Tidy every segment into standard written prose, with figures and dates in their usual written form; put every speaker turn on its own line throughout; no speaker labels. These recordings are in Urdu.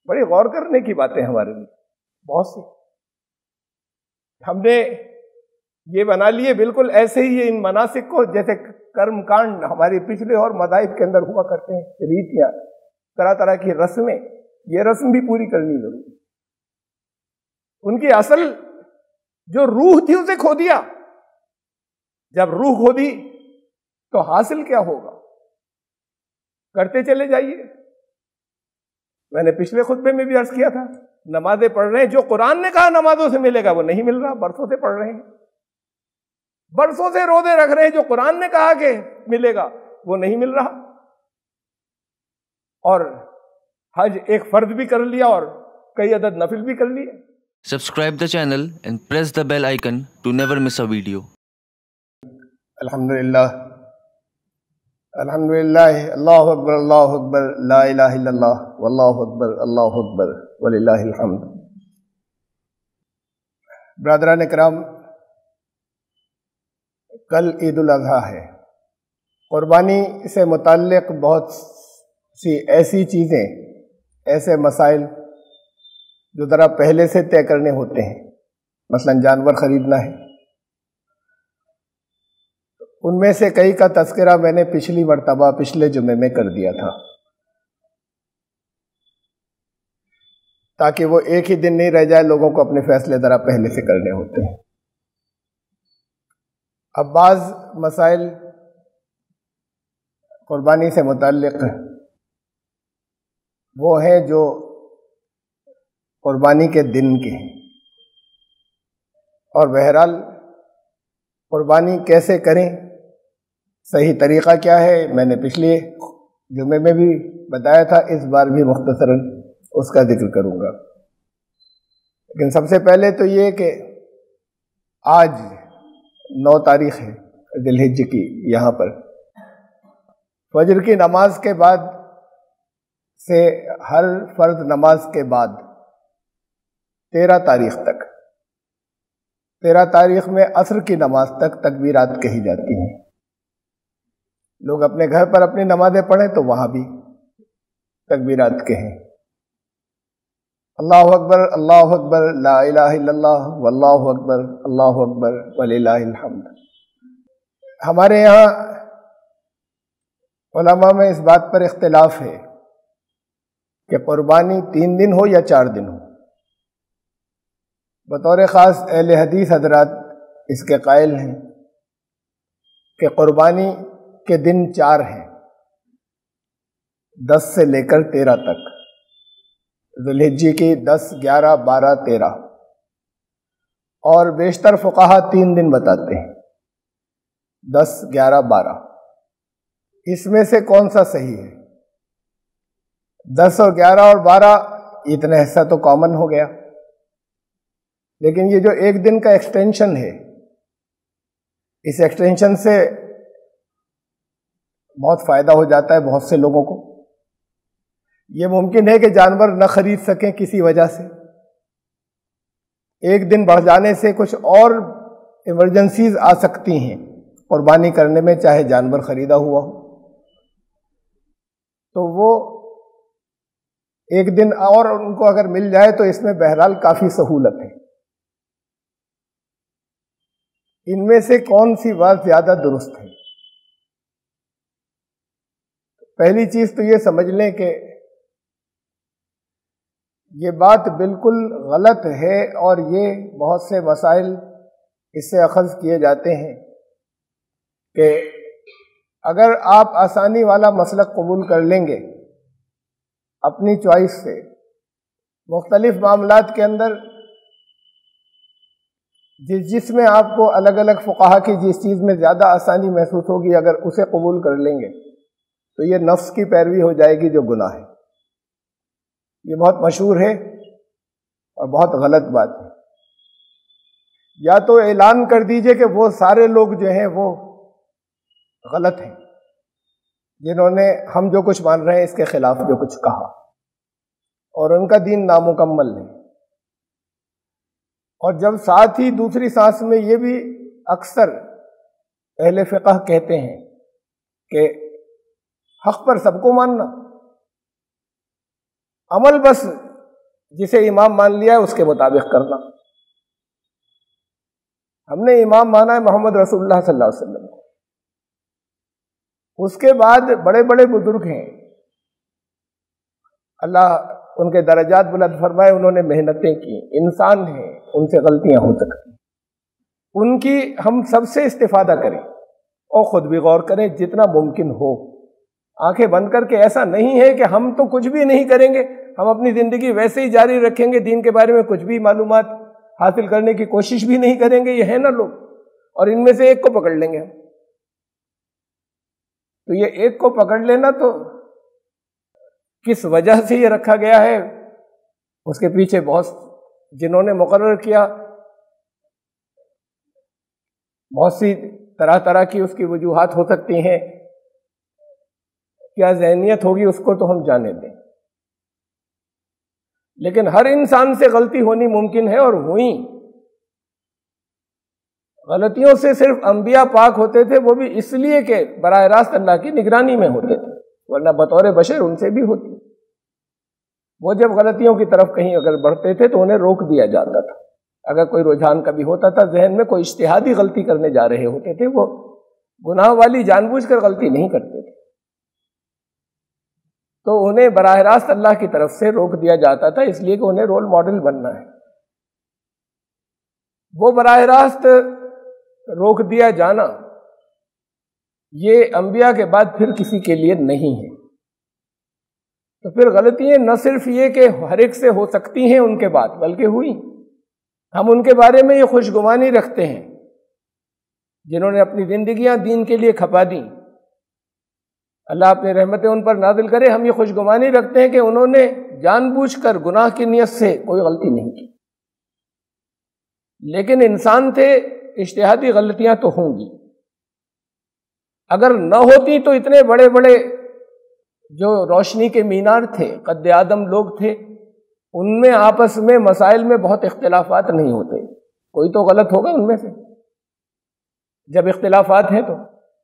بڑی غور کرنے کی باتیں ہمارے لیے بہت سی. ہم نے یہ بنا لیے بالکل ایسے ہی ان مناسک کو جیسے کرم کانڈ ہماری پچھلے اور مذاہب کے اندر ہوا کرتے ہیں، ریتیاں، طرح طرح کی رسمیں، یہ رسم بھی پوری کرنی ضروری. ان کی اصل جو روح تھی اسے کھو دیا. جب روح کھو دی تو حاصل کیا ہوگا؟ کرتے چلے جائیے. میں نے پچھلے خطبے میں بھی عرض کیا تھا، نمازیں پڑھ رہے ہیں، جو قرآن نے کہا نمازوں سے ملے گا وہ نہیں مل رہا. برسوں سے پڑھ رہے ہیں، برسوں سے روزے رکھ رہے ہیں، جو قرآن نے کہا کہ ملے گا وہ نہیں مل رہا. اور حج ایک فرض بھی کر لیا اور کئی عدد نفل بھی کر لیے.
Subscribe the channel and press the bell icon to never miss a video.
الحمدللہ الحمدللہ، اللہ اکبر لا الہ الا اللہ واللہ اکبر وللہ الحمد. برادران کرام، کل عید الاضحیٰ ہے. قربانی سے متعلق بہت سی ایسی چیزیں، ایسے مسائل جو ذرا پہلے سے طے کرنے ہوتے ہیں، مثلا جانور خریدنا ہے. ان میں سے کئی کا تذکرہ میں نے پچھلی مرتبہ پچھلے جمعے میں کر دیا تھا، تاکہ وہ ایک ہی دن نہیں رہ جائے، لوگوں کو اپنے فیصلے ذرا پہلے سے کرنے ہوتے ہیں. اب بعض مسائل قربانی سے متعلق وہ ہیں جو قربانی کے دن کے ہیں، اور بہرحال قربانی کیسے کریں، صحیح طریقہ کیا ہے، میں نے پچھلے جمعے میں بھی بتایا تھا، اس بار بھی مختصراً اس کا ذکر کروں گا. لیکن سب سے پہلے تو یہ کہ آج 9 تاریخ ہے ذی الحجہ کی. یہاں پر فجر کی نماز کے بعد سے ہر فرض نماز کے بعد 13 تاریخ تک، 13 تاریخ میں عصر کی نماز تک تکبیرات کہی جاتی ہیں. لوگ اپنے گھر پر اپنی نمازیں پڑھیں تو وہاں بھی تکبیرات کہیں. اللہ اکبر لا الہ الا اللہ واللہ اکبر وللہ الحمد. ہمارے یہاں علماء میں اس بات پر اختلاف ہے کہ قربانی 3 دن ہو یا 4 دن ہو. بطور خاص اہل حدیث حضرات اس کے قائل ہیں کہ قربانی کے دن 4 ہیں، 10 سے لے کر 13 تک. ذی الحجہ کی 10، 11، 12، 13، اور بیشتر فقہا 3 دن بتاتے ہیں، 10، 11، 12. اس میں سے کون سا صحیح ہے؟ 10 اور 11 اور 12 اتنا حصہ تو کامن ہو گیا، لیکن یہ جو ایک دن کا ایکسٹینشن ہے، اس ایکسٹینشن سے بہت فائدہ ہو جاتا ہے بہت سے لوگوں کو. یہ ممکن ہے کہ جانور نہ خرید سکیں کسی وجہ سے، ایک دن بڑھ جانے سے کچھ اور ایمرجنسیز آ سکتی ہیں قربانی کرنے میں، چاہے جانور خریدا ہوا ہو. تو وہ ایک دن اور ان کو اگر مل جائے تو اس میں بہرحال کافی سہولت ہے. ان میں سے کون سی بات زیادہ درست ہے؟ پہلی چیز تو یہ سمجھ لیں کہ یہ بات بالکل غلط ہے، اور یہ بہت سے مسائل اس سے اخذ کیے جاتے ہیں کہ اگر آپ آسانی والا مسلک قبول کر لیں گے اپنی چوائس سے، مختلف معاملات کے اندر جس میں آپ کو الگ الگ فقہا کی جس چیز میں زیادہ آسانی محسوس ہوگی، اگر اسے قبول کر لیں گے تو یہ نفس کی پیروی ہو جائے گی جو گناہ ہے. یہ بہت مشہور ہے اور بہت غلط بات ہے. یا تو اعلان کر دیجئے کہ وہ سارے لوگ جو ہیں وہ غلط ہیں جنہوں نے ہم جو کچھ مان رہے ہیں اس کے خلاف جو کچھ کہا، اور ان کا دین نامکمل ہے. اور جب ساتھ ہی دوسری سانس میں یہ بھی اکثر اہل فقہ کہتے ہیں کہ حق پر سب کو ماننا، عمل بس جسے امام مان لیا ہے اس کے مطابق کرنا۔ ہم نے امام مانا ہے محمد رسول اللہ صلی اللہ علیہ وسلم کو۔ اس کے بعد بڑے بڑے بزرگ ہیں، اللہ ان کے درجات بلند فرمائے، انہوں نے محنتیں کی، انسان ہیں، ان سے غلطیاں ہو سکتی، ان کی ہم سب سے استفادہ کریں اور خود بھی غور کریں جتنا ممکن ہو۔ آنکھیں بند کر کے ایسا نہیں ہے کہ ہم تو کچھ بھی نہیں کریں گے، ہم اپنی زندگی ویسے ہی جاری رکھیں گے، دین کے بارے میں کچھ بھی معلومات حاصل کرنے کی کوشش بھی نہیں کریں گے۔ یہ ہے نا لوگ، اور ان میں سے ایک کو پکڑ لیں گے ہم۔ تو یہ ایک کو پکڑ لینا تو کس وجہ سے یہ رکھا گیا ہے، اس کے پیچھے بہت جنہوں نے مقرر کیا، بہت سی طرح طرح کی اس کی وجوہات ہو سکتی ہیں، کیا ذہنیت ہوگی اس کو تو ہم جانے دیں، لیکن ہر انسان سے غلطی ہونی ممکن ہے، اور ہوئی۔ غلطیوں سے صرف انبیاء پاک ہوتے تھے، وہ بھی اس لیے کہ براہ راست اللہ کی نگرانی میں ہوتے تھے، ورنہ بطور بشر ان سے بھی ہوتی۔ وہ جب غلطیوں کی طرف کہیں اگر بڑھتے تھے تو انہیں روک دیا جاتا تھا۔ اگر کوئی رجحان کبھی ہوتا تھا ذہن میں، کوئی اجتہادی غلطی کرنے جا رہے ہوتے تھے، وہ گناہ والی جان بوجھ کر غلطی نہیں کرتے تھے، تو انہیں براہ راست اللہ کی طرف سے روک دیا جاتا تھا، اس لیے کہ انہیں رول ماڈل بننا ہے۔ وہ براہ راست روک دیا جانا یہ انبیاء کے بعد پھر کسی کے لیے نہیں ہے۔ تو پھر غلطیاں نہ صرف یہ کہ ہر ایک سے ہو سکتی ہیں ان کے بعد، بلکہ ہوئی۔ ہم ان کے بارے میں یہ خوشگمانی رکھتے ہیں جنہوں نے اپنی زندگیاں دین کے لیے کھپا دیں، اللہ اپنی رحمتیں ان پر نازل کرے۔ ہم یہ خوشگمانی رکھتے ہیں کہ انہوں نے جان بوجھ کر گناہ کی نیت سے کوئی غلطی نہیں کی، لیکن انسان تھے، اجتہادی غلطیاں تو ہوں گی۔ اگر نہ ہوتی تو اتنے بڑے بڑے جو روشنی کے مینار تھے، قد آدم لوگ تھے، ان میں آپس میں مسائل میں بہت اختلافات نہیں ہوتے، کوئی تو غلط ہوگا ان میں سے جب اختلافات ہیں تو۔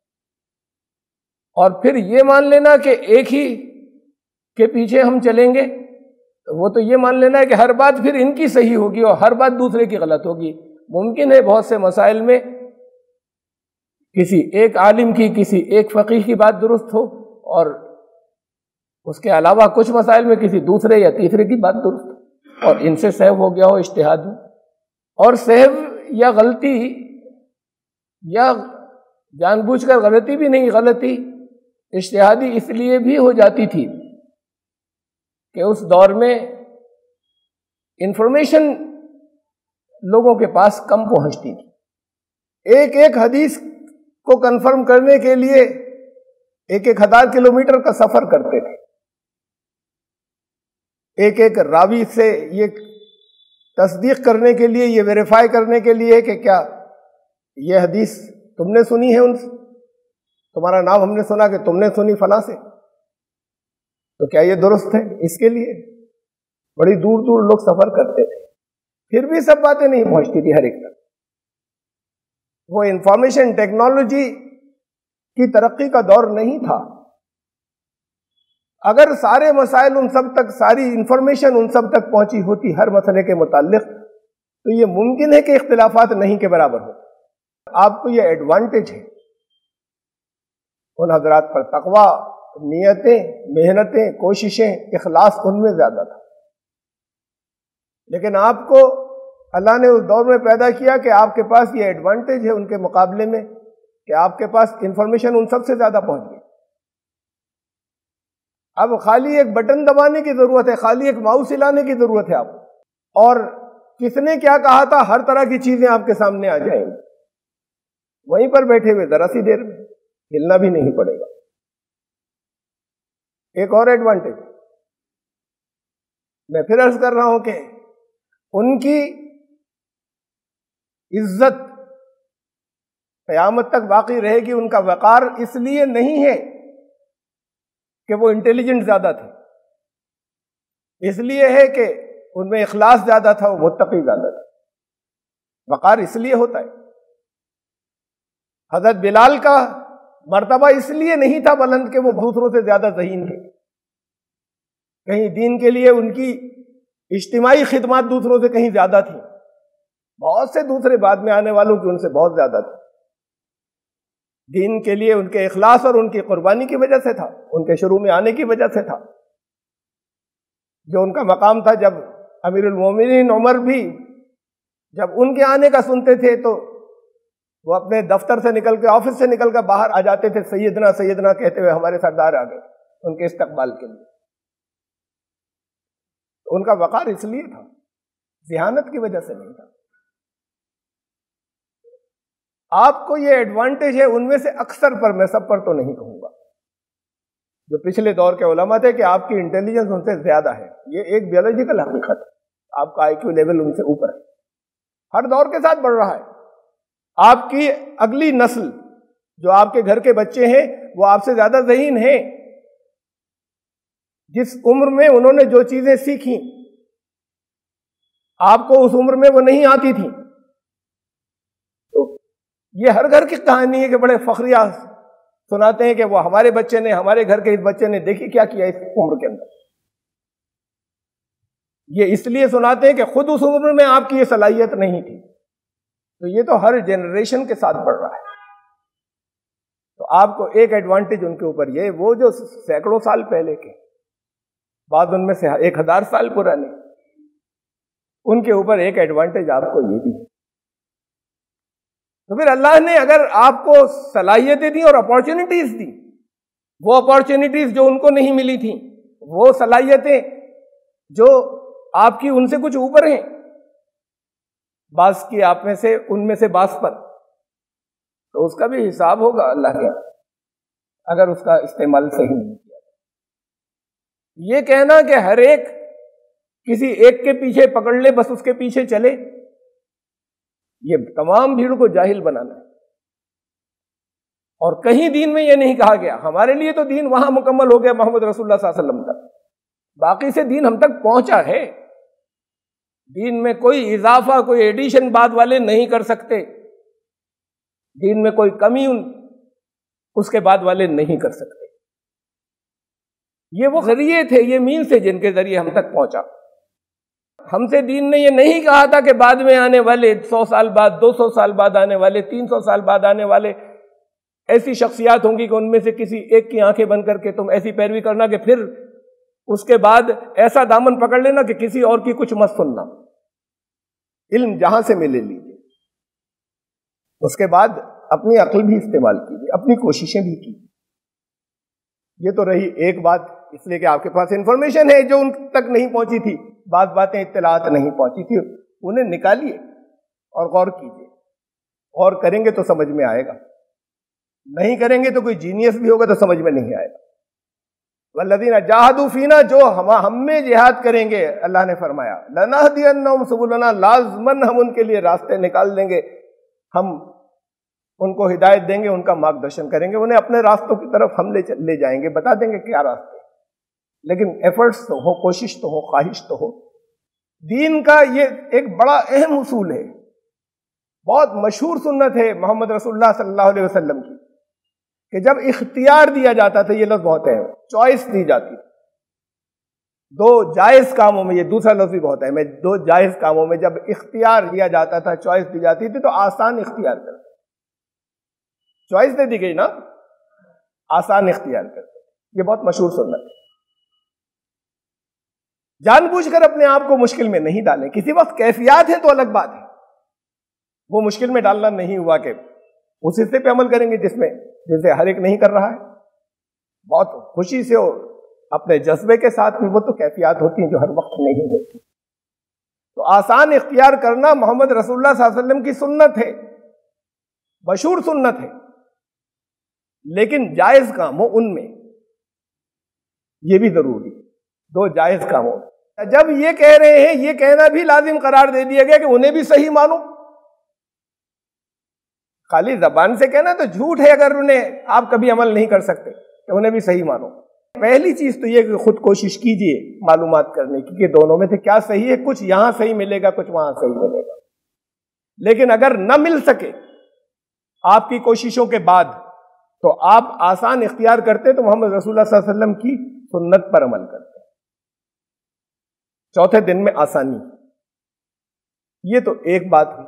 اور پھر یہ مان لینا کہ ایک ہی کے پیچھے ہم چلیں گے، وہ تو یہ مان لینا ہے کہ ہر بات پھر ان کی صحیح ہوگی اور ہر بات دوسرے کی غلط ہوگی۔ ممکن ہے بہت سے مسائل میں کسی ایک عالم کی، کسی ایک فقیہ کی بات درست ہو، اور اس کے علاوہ کچھ مسائل میں کسی دوسرے یا تیسرے کی بات درست ہو، اور ان سے سہو ہو گیا ہو اجتہاد میں۔ اور سہو یا غلطی یا جان بوجھ کر غلطی بھی نہیں، غلطی اجتہادی اس لیے بھی ہو جاتی تھی کہ اس دور میں انفارمیشن لوگوں کے پاس کم پہنچتی تھی۔ ایک ایک حدیث کو کنفرم کرنے کے لیے 1,000 کلومیٹر کا سفر کرتے تھے، ایک ایک راوی سے یہ تصدیق کرنے کے لیے، یہ ویریفائی کرنے کے لیے کہ کیا یہ حدیث تم نے سنی ہے، ان سے تمہارا نام ہم نے سنا کہ تم نے سنی فلاں سے، تو کیا یہ درست ہے؟ اس کے لیے بڑی دور دور لوگ سفر کرتے تھے، پھر بھی سب باتیں نہیں پہنچتی تھی ہر ایک تک۔ وہ انفارمیشن ٹیکنالوجی کی ترقی کا دور نہیں تھا۔ اگر سارے مسائل ان سب تک، ساری انفارمیشن ان سب تک پہنچی ہوتی ہر مسئلے کے متعلق، تو یہ ممکن ہے کہ اختلافات نہیں کے برابر ہو۔ آپ کو یہ ایڈوانٹیج ہے، ان حضرات پر تقویٰ، نیتیں، محنتیں، کوششیں، اخلاص ان میں زیادہ تھا، لیکن آپ کو اللہ نے اس دور میں پیدا کیا کہ آپ کے پاس یہ ایڈوانٹیج ہے ان کے مقابلے میں کہ آپ کے پاس انفارمیشن ان سب سے زیادہ پہنچ گئی۔ اب خالی ایک بٹن دبانے کی ضرورت ہے، خالی ایک ماؤس ہلانے کی ضرورت ہے آپ کو، اور کس نے کیا کہا تھا ہر طرح کی چیزیں آپ کے سامنے آ جائیں گی، وہیں پر بیٹھے ہوئے ذرا سی دیر میں، ہلنا بھی نہیں پڑے گا۔ ایک اور ایڈوانٹیج میں پھر عرض کر رہا ہوں کہ ان کی عزت قیامت تک باقی رہے گی۔ ان کا وقار اس لیے نہیں ہے کہ وہ انٹیلیجنٹ زیادہ تھے، اس لیے ہے کہ ان میں اخلاص زیادہ تھا، وہ متقی زیادہ تھا۔ وقار اس لیے ہوتا ہے۔ حضرت بلال کا مرتبہ اس لیے نہیں تھا بلند کہ وہ دوسروں سے زیادہ ذہین تھے، کہیں دین کے لیے ان کی اجتماعی خدمات دوسروں سے کہیں زیادہ تھی، بہت سے دوسرے بعد میں آنے والوں کی ان سے بہت زیادہ تھی. دین کے لیے ان کے اخلاص اور ان کی قربانی کی وجہ سے تھا، ان کے شروع میں آنے کی وجہ سے تھا. جو ان کا مقام تھا، جب امیر المومنین عمر بھی جب ان کے آنے کا سنتے تھے تو وہ اپنے دفتر سے نکل کے، آفس سے نکل کر باہر آ جاتے تھے، سیدنا سیدنا کہتے ہوئے ہمارے سردار آ گئے ان کے استقبال کے لیے. ان کا وقار اس لیے تھا، ذہانت کی وجہ سے نہیں تھا. آپ کو یہ ایڈوانٹیج ہے ان میں سے اکثر پر، میں سب پر تو نہیں کہوں گا، جو پچھلے دور کے علماء تھے، کہ آپ کی انٹیلیجنس ان سے زیادہ ہے. یہ ایک بیولوجیکل حقیقت ہے. آپ کا آئی کیو لیول ان سے اوپر ہے، ہر دور کے ساتھ بڑھ رہا ہے. آپ کی اگلی نسل جو آپ کے گھر کے بچے ہیں وہ آپ سے زیادہ ذہین ہیں. جس عمر میں انہوں نے جو چیزیں سیکھی آپ کو اس عمر میں وہ نہیں آتی تھی. تو یہ ہر گھر کی کہانی ہے کہ بڑے فخریہ سناتے ہیں کہ وہ ہمارے بچے نے، ہمارے گھر کے اس بچے نے دیکھی کیا کیا اس عمر کے اندر. یہ اس لیے سناتے ہیں کہ خود اس عمر میں آپ کی یہ صلاحیت نہیں تھی. تو یہ تو ہر جنریشن کے ساتھ بڑھ رہا ہے. تو آپ کو ایک ایڈوانٹیج ان کے اوپر یہ، وہ جو سینکڑوں سال پہلے کے، بعض ان میں سے 1000 سال پرانے، ان کے اوپر ایک ایڈوانٹیج آپ کو یہ بھی ہے. تو پھر اللہ نے اگر آپ کو صلاحیتیں دی اور اپارچونٹیز دی، وہ اپارچونٹیز جو ان کو نہیں ملی تھیں، وہ صلاحیتیں جو آپ کی ان سے کچھ اوپر ہیں، بعض کی آپ میں سے، ان میں سے بعض پر، تو اس کا بھی حساب ہوگا اللہ کے اگر اس کا استعمال صحیح نہیں کیا. یہ کہنا کہ ہر ایک کسی ایک کے پیچھے پکڑ لے، بس اس کے پیچھے چلے، یہ تمام بھیڑ کو جاہل بنانا ہے. اور کہیں دین میں یہ نہیں کہا گیا. ہمارے لیے تو دین وہاں مکمل ہو گیا محمد رسول اللہ صلی اللہ علیہ وسلم تک، باقی سے دین ہم تک پہنچا ہے. دین میں کوئی اضافہ، کوئی ایڈیشن بعد والے نہیں کر سکتے. دین میں کوئی کمی اس کے بعد والے نہیں کر سکتے. یہ وہ ذریعے تھے، یہ مینز تھے جن کے ذریعے ہم تک پہنچا. ہم سے دین نے یہ نہیں کہا تھا کہ بعد میں آنے والے 100 سال بعد، 200 سال بعد آنے والے، 300 سال بعد آنے والے ایسی شخصیات ہوں گی کہ ان میں سے کسی ایک کی آنکھیں بند کر کے تم ایسی پیروی کرنا کہ پھر اس کے بعد ایسا دامن پکڑ لینا کہ کسی اور کی کچھ مت سننا. علم جہاں سے ملے لیجیے. اس کے بعد اپنی عقل بھی استعمال کیجیے، اپنی کوششیں بھی کیجیے. یہ تو رہی ایک بات، اس لیے کہ آپ کے پاس انفارمیشن ہے جو ان تک نہیں پہنچی تھی، بعض باتیں اطلاعات نہیں پہنچی تھی، انہیں نکالیے اور غور کیجیے. غور کریں گے تو سمجھ میں آئے گا، نہیں کریں گے تو کوئی جینیس بھی ہوگا تو سمجھ میں نہیں آئے گا. والذین جاہدوا فینا، جو ہم میں جہاد کریں گے، اللہ نے فرمایا لنہدینہم سبلنا، لازماً ہم ان کے لیے راستے نکال دیں گے، ہم ان کو ہدایت دیں گے، ان کا مارگدرشن کریں گے، انہیں اپنے راستوں کی طرف ہم لے جائیں گے، بتا دیں گے کیا راستے. لیکن ایفرٹس تو ہو، کوشش تو ہو، خواہش تو ہو. دین کا یہ ایک بڑا اہم اصول ہے، بہت مشہور سنت ہے محمد رسول اللہ صلی اللہ علیہ وسلم کی، کہ جب اختیار دیا جاتا تھا، یہ لفظ بہت ہے، چوائس دی جاتی، دو جائز کاموں میں، یہ دوسرا لفظ بھی بہت ہے، میں دو جائز کاموں میں جب اختیار دیا جاتا تھا، چوائس دی جاتی تھی، تو آسان اختیار کرتے. چوائس دے دی گئی نا، آسان اختیار کرتے. یہ بہت مشہور سنت ہے. جان بوجھ کر اپنے آپ کو مشکل میں نہیں ڈالیں. کسی وقت کیفیات ہیں تو الگ بات ہے، وہ مشکل میں ڈالنا نہیں ہوا کہ اس حصے پہ عمل کریں گے جسے ہر ایک نہیں کر رہا ہے. بہت خوشی سے ہو، اپنے جذبے کے ساتھ بھی، وہ تو کیفیات ہوتی ہیں جو ہر وقت نہیں ہوتی. تو آسان اختیار کرنا محمد رسول اللہ صلی اللہ علیہ وسلم کی سنت ہے، مشہور سنت ہے. لیکن جائز کام ہو ان میں، یہ بھی ضروری ہے. دو جائز کام ہو. جب یہ کہہ رہے ہیں، یہ کہنا بھی لازم قرار دے دیا گیا کہ انہیں بھی صحیح مانو. خالی زبان سے کہنا تو جھوٹ ہے اگر انہیں آپ کبھی عمل نہیں کر سکتے، کہ انہیں بھی صحیح مانو. پہلی چیز تو یہ کہ خود کوشش کیجئے معلومات کرنے کی کہ دونوں میں سے کیا صحیح ہے. کچھ یہاں صحیح ملے گا، کچھ وہاں صحیح ملے گا. لیکن اگر نہ مل سکے آپ کی کوششوں کے بعد، تو آپ آسان اختیار کرتے تو محمد رسول اللہ صلی اللہ علیہ وسلم کی سنت پر عمل کرتے. چوتھے دن میں آسانی. یہ تو ایک بات ہوئی.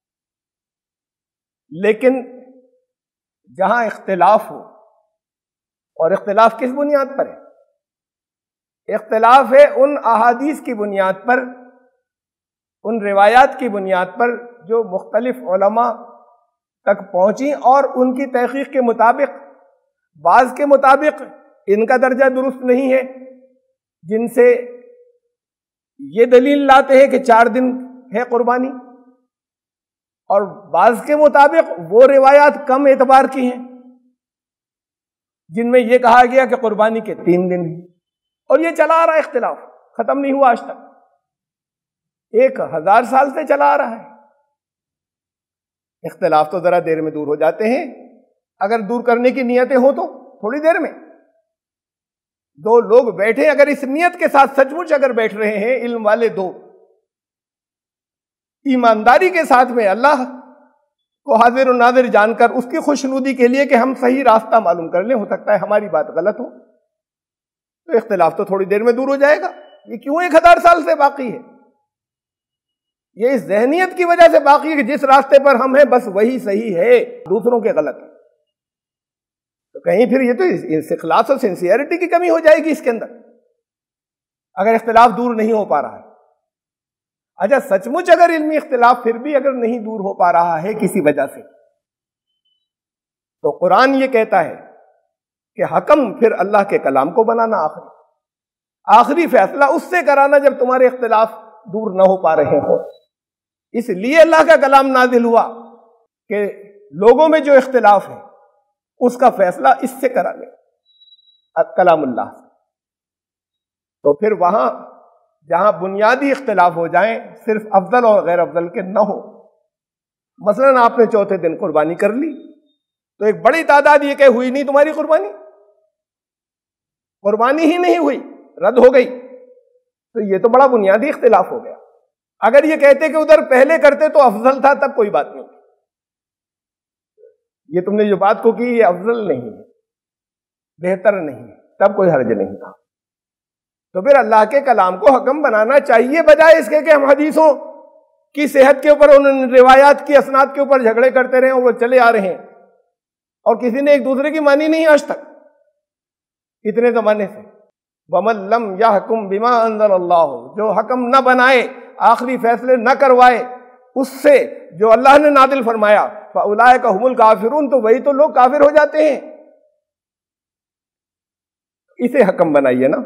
لیکن جہاں اختلاف ہو، اور اختلاف کس بنیاد پر ہے؟ اختلاف ہے ان احادیث کی بنیاد پر، ان روایات کی بنیاد پر جو مختلف علماء تک پہنچی، اور ان کی تحقیق کے مطابق بعض کے مطابق ان کا درجہ درست نہیں ہے، جن سے یہ دلیل لاتے ہیں کہ 4 دن ہے قربانی، اور بعض کے مطابق وہ روایات کم اعتبار کی ہیں جن میں یہ کہا گیا کہ قربانی کے 3 دن ہیں. اور یہ چلا آ رہا ہے، اختلاف ختم نہیں ہوا آج تک، 1000 سال سے چلا آ رہا ہے. اختلاف تو ذرا دیر میں دور ہو جاتے ہیں، اگر دور کرنے کی نیتیں ہوں تو تھوڑی دیر میں. 2 لوگ بیٹھے اگر اس نیت کے ساتھ سچ مچ اگر بیٹھ رہے ہیں، علم والے 2 ایمانداری کے ساتھ میں اللہ کو حاضر و ناظر جان کر اس کی خوشنودی کے لیے کہ ہم صحیح راستہ معلوم کر لیں، ہو سکتا ہے ہماری بات غلط ہو، تو اختلاف تو تھوڑی دیر میں دور ہو جائے گا. یہ کیوں 1000 سال سے باقی ہے؟ یہ اس ذہنیت کی وجہ سے باقی ہے کہ جس راستے پر ہم ہیں بس وہی صحیح ہے، دوسروں کے غلط ہے. تو کہیں پھر یہ تو اخلاص اور سنسیئرٹی کی کمی ہو جائے گی اس کے اندر، اگر اختلاف دور نہیں ہو پا رہا ہے. اچھا، سچ مچ اگر علمی اختلاف پھر بھی اگر نہیں دور ہو پا رہا ہے کسی وجہ سے، تو قرآن یہ کہتا ہے کہ حکم پھر اللہ کے کلام کو بنانا، آخری فیصلہ اس سے کرانا جب تمہارے اختلاف دور نہ ہو پا رہے ہوں. اس لیے اللہ کا کلام نازل ہوا کہ لوگوں میں جو اختلاف ہے اس کا فیصلہ اس سے کرا لے، کلام اللہ سے. تو پھر وہاں جہاں بنیادی اختلاف ہو جائیں، صرف افضل اور غیر افضل کے نہ ہو. مثلاً آپ نے چوتھے دن قربانی کر لی، تو ایک بڑی تعداد یہ کہ ہوئی نہیں تمہاری قربانی ہی نہیں ہوئی، رد ہو گئی. تو یہ تو بڑا بنیادی اختلاف ہو گیا. اگر یہ کہتے کہ ادھر پہلے کرتے تو افضل تھا، تب کوئی بات نہیں. یہ تم نے جو بات کو کی یہ افضل نہیں ہے، بہتر نہیں ہے، تب کوئی حرج نہیں تھا. تو پھر اللہ کے کلام کو حکم بنانا چاہیے، بجائے اس کے کہ ہم حدیثوں کی صحت کے اوپر، ان روایات کی اسناد کے اوپر جھگڑے کرتے رہے اور وہ چلے آ رہے ہیں، اور کسی نے ایک دوسرے کی مانی نہیں آج تک اتنے زمانے سے. وَمَن لَّمْ يَحْكُم بِمَا أَنزَلَ اللَّهُ، جو حکم نہ بنائے، آخری فیصلے نہ کروائے اس سے جو اللہ نے نازل فرمایا، فَأُولَٰئِكَ هُمُ الْكَافِرُونَ، تو وہی تو لوگ کافر ہو جاتے ہیں. اسے حکم بنائیے نا.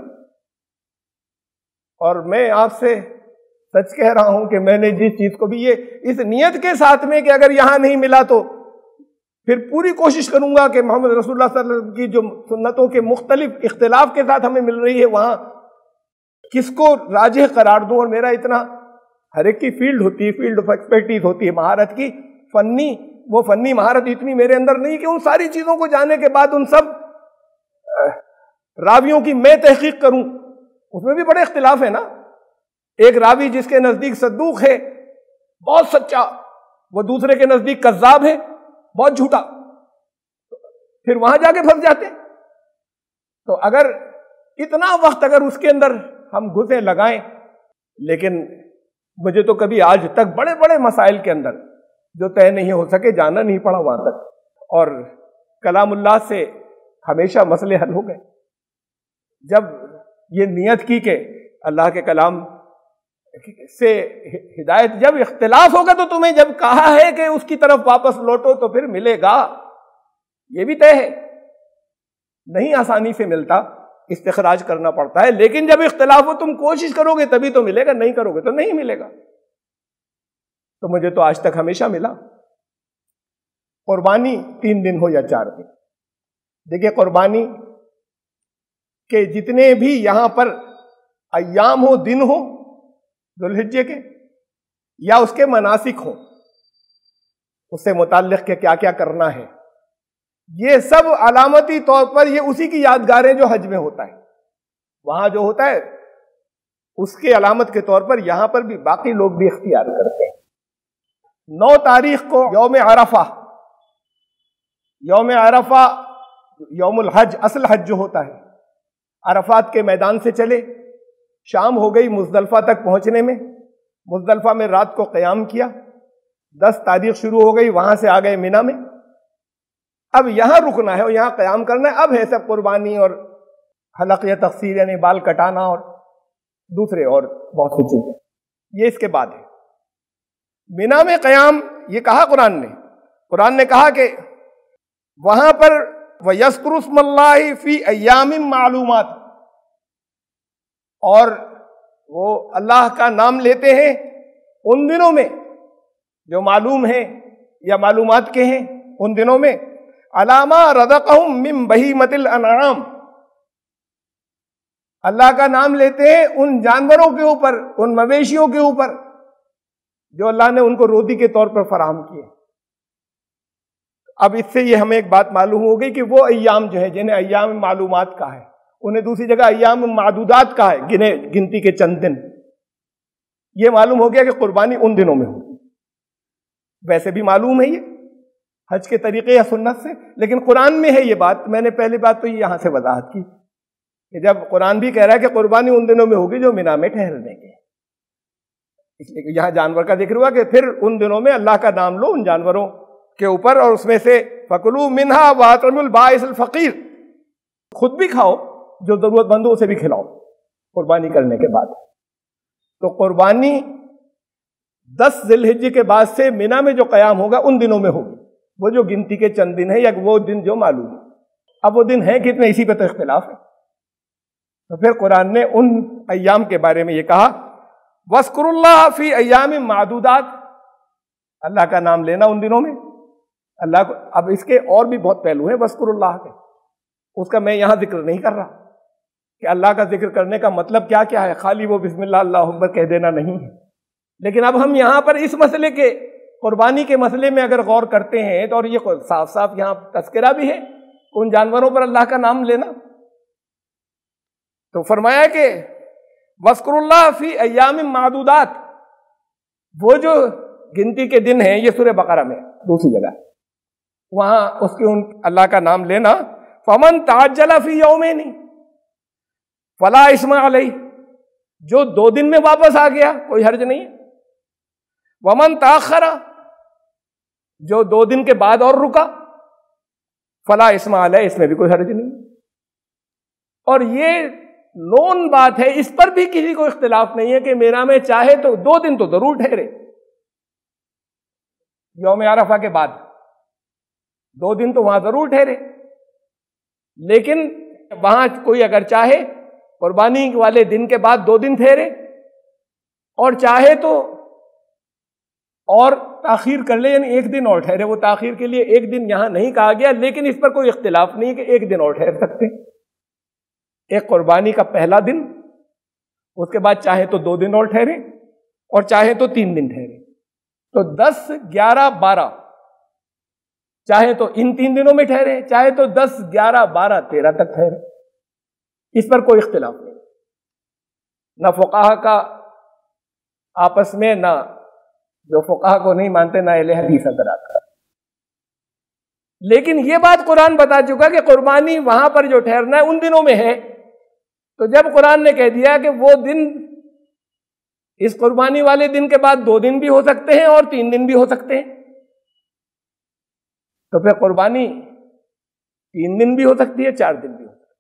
اور میں آپ سے سچ کہہ رہا ہوں کہ میں نے جس چیز کو بھی یہ اس نیت کے ساتھ میں کہ اگر یہاں نہیں ملا تو پھر پوری کوشش کروں گا کہ محمد رسول اللہ صلی اللہ علیہ وسلم کی جو سنتوں کے مختلف اختلاف کے ساتھ ہمیں مل رہی ہے وہاں کس کو راجح قرار دوں. اور میرا اتنا، ہر ایک کی فیلڈ ہوتی ہے، فیلڈ آف ایکسپرٹیز ہوتی ہے، مہارت کی، وہ فنی مہارت اتنی میرے اندر نہیں کہ ان ساری چیزوں کو جاننے کے بعد ان سب راویوں کی میں تحقیق کروں. اس میں بھی بڑے اختلاف ہے نا. ایک راوی جس کے نزدیک صدوق ہے، بہت سچا، وہ دوسرے کے نزدیک کذاب ہے، بہت جھوٹا، پھر وہاں جا کے پھنس جاتے. تو اگر اتنا وقت اگر اس کے اندر ہم گھسے لگائیں، لیکن مجھے تو کبھی آج تک بڑے بڑے مسائل کے اندر جو طے نہیں ہو سکے جانا نہیں پڑا وہاں تک، اور کلام اللہ سے ہمیشہ مسئلے حل ہو گئے. جب یہ نیت کی کہ اللہ کے کلام سے ہدایت، جب اختلاف ہوگا تو تمہیں جب کہا ہے کہ اس کی طرف واپس لوٹو تو پھر ملے گا، یہ بھی طے ہے. نہیں آسانی سے ملتا، استخراج کرنا پڑتا ہے، لیکن جب اختلاف ہو تم کوشش کرو گے تبھی تو ملے گا، نہیں کرو گے تو نہیں ملے گا. تو مجھے تو آج تک ہمیشہ ملا. قربانی 3 دن ہو یا 4 دن، دیکھیے قربانی کہ جتنے بھی یہاں پر ایام ہو، دن ہو ذو الحجے کے، یا اس کے مناسک ہوں، اس سے متعلق کہ کیا کیا کرنا ہے، یہ سب علامتی طور پر یہ اسی کی یادگاریں جو حج میں ہوتا ہے، وہاں جو ہوتا ہے اس کے علامت کے طور پر یہاں پر بھی باقی لوگ بھی اختیار کرتے ہیں. 9 تاریخ کو یوم عرفہ، یوم عرفہ یوم الحج، اصل حج جو ہوتا ہے، عرفات کے میدان سے چلے، شام ہو گئی مزدلفہ تک پہنچنے میں، مزدلفہ میں رات کو قیام کیا، 10 تاریخ شروع ہو گئی، وہاں سے آ گئے مینا میں، اب یہاں رکنا ہے اور یہاں قیام کرنا ہے، اب ہے سب قربانی اور حلق یا تقصیر یعنی بال کٹانا اور دوسرے اور بہت سی چیزیں، یہ اس کے بعد ہے۔ مینا میں قیام یہ کہا قرآن نے کہا کہ وہاں پر وَيَذْكُرُ اسْمَ اللَّهِ فِي أَيَّامٍ مَّعْلُومَاتٍ، اور وہ اللہ کا نام لیتے ہیں ان دنوں میں جو معلوم ہیں یا معلومات کے ہیں، ان دنوں میں عَلَىٰ مَا رَزَقَهُم مِّن بَهِیمَةِ الْأَنْعَامِ، اللہ کا نام لیتے ہیں ان جانوروں کے اوپر، ان مویشیوں کے اوپر جو اللہ نے ان کو روزی کے طور پر فراہم کیے۔ اب اس سے یہ ہمیں ایک بات معلوم ہو گئی کہ وہ ایام جو ہے جنہیں ایام معلومات کا ہے، انہیں دوسری جگہ ایام معدودات کا ہے، گنتی کے چند دن، یہ معلوم ہو گیا کہ قربانی ان دنوں میں ہوگی۔ ویسے بھی معلوم ہے یہ حج کے طریقے یا سنت سے، لیکن قرآن میں ہے یہ بات۔ میں نے پہلی بات تو یہاں سے وضاحت کی کہ جب قرآن بھی کہہ رہا ہے کہ قربانی ان دنوں میں ہوگی جو مینا میں ٹھہرنے کے، اس لیے کہ یہاں جانور کا ذکر ہوا کہ پھر ان دنوں میں اللہ کا نام لو ان جانوروں کے اوپر، اور اس میں سے فَكُلُوا مِنْهَا وَأَطْعِمُوا الْبَائِسَ الْفَقِيرَ، خود بھی کھاؤ، جو ضرورت مند ہو اسے بھی کھلاؤ قربانی کرنے کے بعد۔ تو قربانی 10 ذی الحجہ کے بعد سے مینا میں جو قیام ہوگا ان دنوں میں ہوگی، وہ جو گنتی کے چند دن ہیں یا وہ دن جو معلوم ہے۔ اب وہ دن ہیں کتنے، اسی پہ تو اختلاف ہے۔ تو پھر قرآن نے ان ایام کے بارے میں یہ کہا وَاذْكُرُوا اللَّهَ فِي أَيَّامٍ مَّعْدُودَاتٍ، اللہ کا نام لینا ان دنوں میں اللہ کو۔ اب اس کے اور بھی بہت پہلو ہیں وَاذْكُرُوا اللَّهَ کے، اس کا میں یہاں ذکر نہیں کر رہا کہ اللہ کا ذکر کرنے کا مطلب کیا کیا ہے، خالی وہ بسم اللہ اللہ اکبر کہہ دینا نہیں ہے۔ لیکن اب ہم یہاں پر اس مسئلے کے، قربانی کے مسئلے میں اگر غور کرتے ہیں تو، اور یہ صاف صاف یہاں تذکرہ بھی ہے ان جانوروں پر اللہ کا نام لینا، تو فرمایا کہ وَاذْكُرُوا اللَّهَ فِي أَيَّامٍ مَّعْدُودَاتٍ، وہ جو گنتی کے دن ہیں، یہ سورہ بقرہ میں دوسری جگہ ہے، وہاں اس کے اللہ کا نام لینا۔ فَمَن تَعَجَّلَ فِي يَوْمَيْنِ فَلَا إِثْمَ عَلَيْهِ، جو 2 دن میں واپس آ گیا کوئی حرج نہیں ہے۔ وَمَن تَأَخَّرَ، جو 2 دن کے بعد اور رکا، فَلَا إِثْمَ عَلَيْهِ، اس میں بھی کوئی حرج نہیں۔ اور یہ نون بات ہے، اس پر بھی کسی کو اختلاف نہیں ہے کہ مینا میں چاہے تو 2 دن تو ضرور ٹھہرے، یوم عرفہ کے بعد 2 دن تو وہاں ضرور ٹھہرے، لیکن وہاں کوئی اگر چاہے قربانی والے دن کے بعد 2 دن ٹھہرے، اور چاہے تو اور تاخیر کر لے، یعنی 1 دن اور ٹھہرے۔ وہ تاخیر کے لیے 1 دن یہاں نہیں کہا گیا، لیکن اس پر کوئی اختلاف نہیں کہ 1 دن اور ٹھہر سکتے، ایک قربانی کا پہلا دن، اس کے بعد چاہے تو 2 دن اور ٹھہرے اور چاہے تو 3 دن ٹھہرے۔ تو 10، 11، 12، چاہے تو ان 3 دنوں میں ٹھہرے، چاہے تو 10، 11، 12، 13 تک ٹھہرے، اس پر کوئی اختلاف نہیں، نہ فقہا کا آپس میں، نہ جو فقہا کو نہیں مانتے، نہ اہل حدیث حضرات کا۔ لیکن یہ بات قرآن بتا چکا کہ قربانی وہاں پر جو ٹھہرنا ہے ان دنوں میں ہے، تو جب قرآن نے کہہ دیا کہ وہ دن، اس قربانی والے دن کے بعد 2 دن بھی ہو سکتے ہیں اور 3 دن بھی ہو سکتے ہیں، تو پھر قربانی 3 دن بھی ہو سکتی ہے، 4 دن بھی ہو سکتی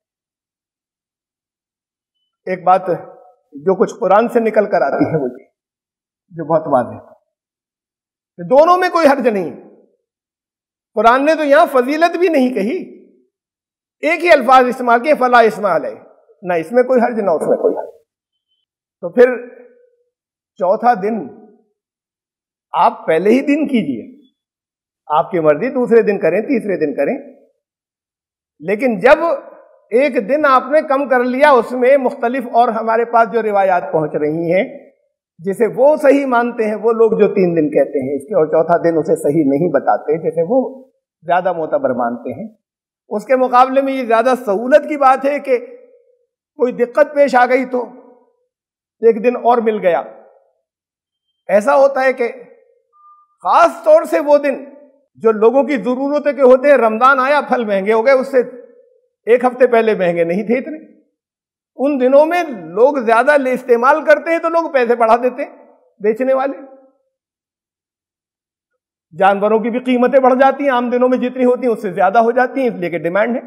ہے۔ ایک بات جو کچھ قرآن سے نکل کر آتی ہے وہ جو بہت واضح ہے، دونوں میں کوئی حرج نہیں۔ قرآن نے تو یہاں فضیلت بھی نہیں کہی، ایک ہی الفاظ استعمال کیے، فلا اسم علیہ، نہ اس میں کوئی حرج نہ اس میں کوئی حرج۔ تو پھر چوتھا دن آپ پہلے ہی دن کیجئے، آپ کی مرضی، دوسرے دن کریں، تیسرے دن کریں، لیکن جب ایک دن آپ نے کم کر لیا، اس میں مختلف اور ہمارے پاس جو روایات پہنچ رہی ہیں جسے وہ صحیح مانتے ہیں، وہ لوگ جو 3 دن کہتے ہیں اس کے اور چوتھا دن اسے صحیح نہیں بتاتے، جیسے وہ زیادہ معتبر مانتے ہیں، اس کے مقابلے میں یہ زیادہ سہولت کی بات ہے کہ کوئی دقت پیش آ گئی تو 1 دن اور مل گیا۔ ایسا ہوتا ہے کہ خاص طور سے وہ دن جو لوگوں کی ضرورت کے ہوتے ہیں، رمضان آیا، پھل مہنگے ہو گئے، اس سے 1 ہفتے پہلے مہنگے نہیں تھے اتنے، उन दिनों में लोग ज्यादा इस्तेमाल करते हैं तो लोग पैसे बढ़ा देते हैं, बेचने वाले। जानवरों की भी कीमतें बढ़ जाती हैं, आम दिनों में जितनी होती हैं उससे ज्यादा हो जाती हैं, इसलिए कि डिमांड है।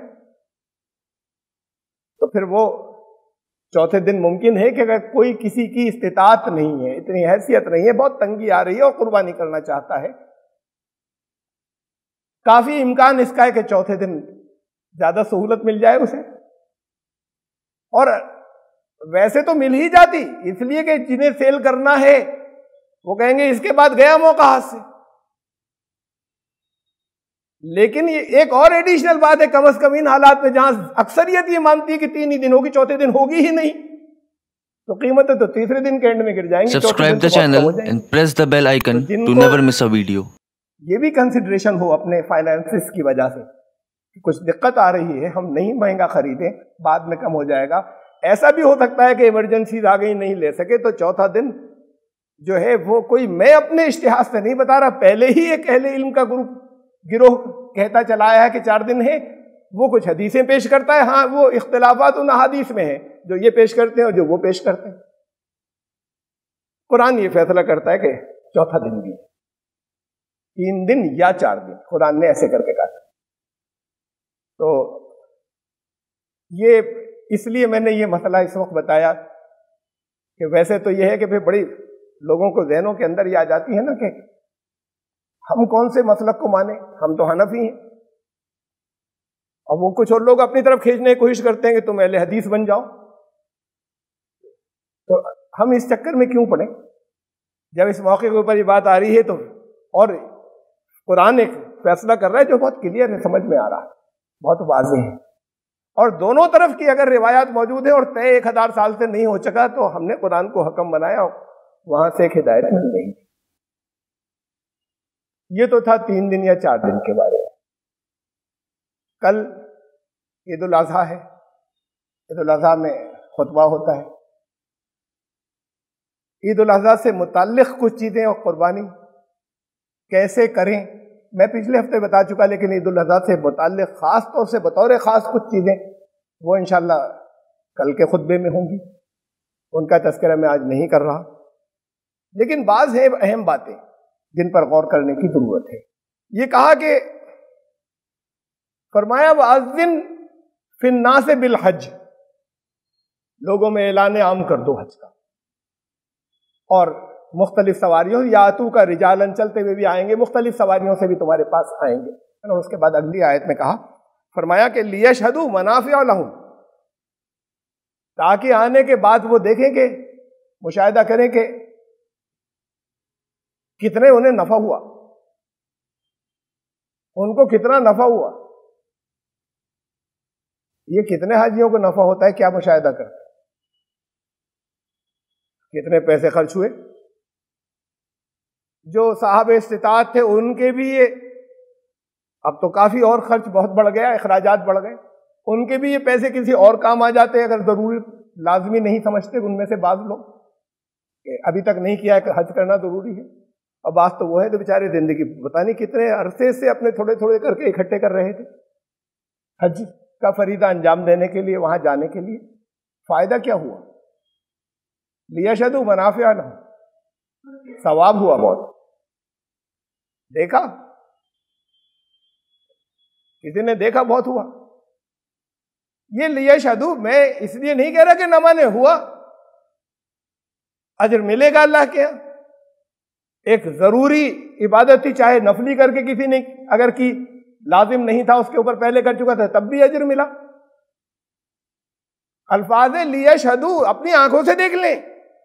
तो फिर वो चौथे दिन मुमकिन है कि अगर कोई किसी की इस्तिताअत नहीं है, इतनी हैसियत नहीं है, बहुत तंगी आ रही है और कुर्बानी करना चाहता है, काफी इम्कान इसका है कि चौथे दिन ज्यादा सहूलत मिल जाए उसे। और वैसे तो मिल ही जाती, इसलिए कि जिन्हें सेल करना है वो कहेंगे इसके बाद गया मौका हाथ से। लेकिन ये एक और एडिशनल बात है, कम से कम इन हालात में जहां अक्सरियत ये मानती है कि 3 ही दिन होगी, चौथे दिन होगी ही नहीं, तो कीमतें तो तीसरे दिन के एंड में गिर जाएंगी।
Subscribe the channel and press the bell icon to never miss a video.
ये भी कंसिडरेशन हो अपने फाइनेंसिस की वजह से कि कुछ दिक्कत आ रही है, हम नहीं महंगा खरीदें, बाद में कम हो जाएगा। ऐसा भी हो सकता है कि इमरजेंसी आ गई, नहीं ले सके, तो चौथा दिन जो है वो कोई, मैं अपने इश्तिहाद से नहीं बता रहा, पहले ही एक अहले इल्म का गिरोह कहता चला आया है कि 4 दिन है। वो कुछ हदीसें पेश करता है, हाँ वो इख्तिलाफात उन हदीस में है जो ये पेश करते हैं और जो वो पेश करते हैं। कुरान ये फैसला करता है कि चौथा दिन भी 3 दिन या 4 दिन, कुरान ने ऐसे करके कहा। तो ये इसलिए मैंने ये मसला इस वक्त बताया कि वैसे तो ये है कि फिर बड़ी लोगों को ज़हनों के अंदर ये आ जाती है ना कि हम कौन से मसलक को माने, हम तो हनफी हैं, और वो कुछ और लोग अपनी तरफ खींचने की कोशिश करते हैं कि तुम अहले हदीस बन जाओ। तो हम इस चक्कर में क्यों पड़े जब इस मौके के ऊपर ये बात आ रही है। तो और कुरान एक फैसला कर रहा है जो बहुत क्लियर है, समझ में आ रहा है, बहुत वाज़ेह है, और दोनों तरफ की अगर रिवायात मौजूद है और तय 1000 साल से नहीं हो सका तो हमने कुरान को हकम बनाया और वहां से एक हिदायत मिल गई। ये तो था 3 दिन या 4 दिन के बारे में। कल ईद उल अज़हा है, ईद उल अज़हा में खुतबा होता है। ईद उल अज़हा से मुताल्लिक़ कुछ चीज़ें और कुर्बानी कैसे करें मैं पिछले हफ्ते बता चुका, लेकिन ईद उल अज़हा से मुताल्लिक़ ख़ास तौर से बतौर ख़ास कुछ चीज़ें वो इंशाअल्लाह कल के खुतबे में होंगी, उनका तज़किरा मैं आज नहीं कर रहा। लेकिन बाज़ है अहम बातें जिन पर गौर करने की ज़रूरत है। ये कहा कि फरमाया वअज़्ज़िन फिन्नास बिल हज, लोगों में ऐलान आम कर दो हज का, और मुख्तलिफ सवारियों यातू का रिजालन, चलते हुए भी आएंगे, मुख्तलिफ सवारियों से भी तुम्हारे पास आएंगे। और उसके बाद अगली आयत में कहा, फरमाया कि लियशहदू मनाफ़िअ लहुम, ताकि आने के बाद वो देखेंगे, मुशाहिदा करें कि कितने उन्हें नफा हुआ, उनको कितना नफा हुआ, ये कितने हाजियों को नफा होता है, क्या मुशाहिदा करते हैं, कितने पैसे खर्च हुए। जो साहब इस्तिताअत थे उनके भी ये, अब तो काफी और खर्च बहुत बढ़ गया, अखराजात बढ़ गए, उनके भी ये पैसे किसी और काम आ जाते अगर जरूरी लाजमी नहीं समझते उनमें से बाज लोग अभी तक नहीं किया है कि हज करना जरूरी है। और बात तो वो है तो बेचारे जिंदगी पता नहीं कितने अरसे से अपने थोड़े थोड़े करके इकट्ठे कर रहे थे हज का फरीदा अंजाम देने के लिए, वहां जाने के लिए। फायदा क्या हुआ? लियशहदू मनाफ़िअ लहुम, सवाब हुआ बहुत। देखा, किसी ने देखा, बहुत हुआ। ये लियशहदू मैं इसलिए नहीं कह रहा कि न माने, हुआ, अजर मिलेगा अल्लाह के यहाँ। एक जरूरी इबादत थी, चाहे नफली करके किसी ने अगर की, लाजिम नहीं था उसके ऊपर पहले कर चुका था, तब भी अजर मिला। अल्फाज लियशहदू अपनी आंखों से देख लें,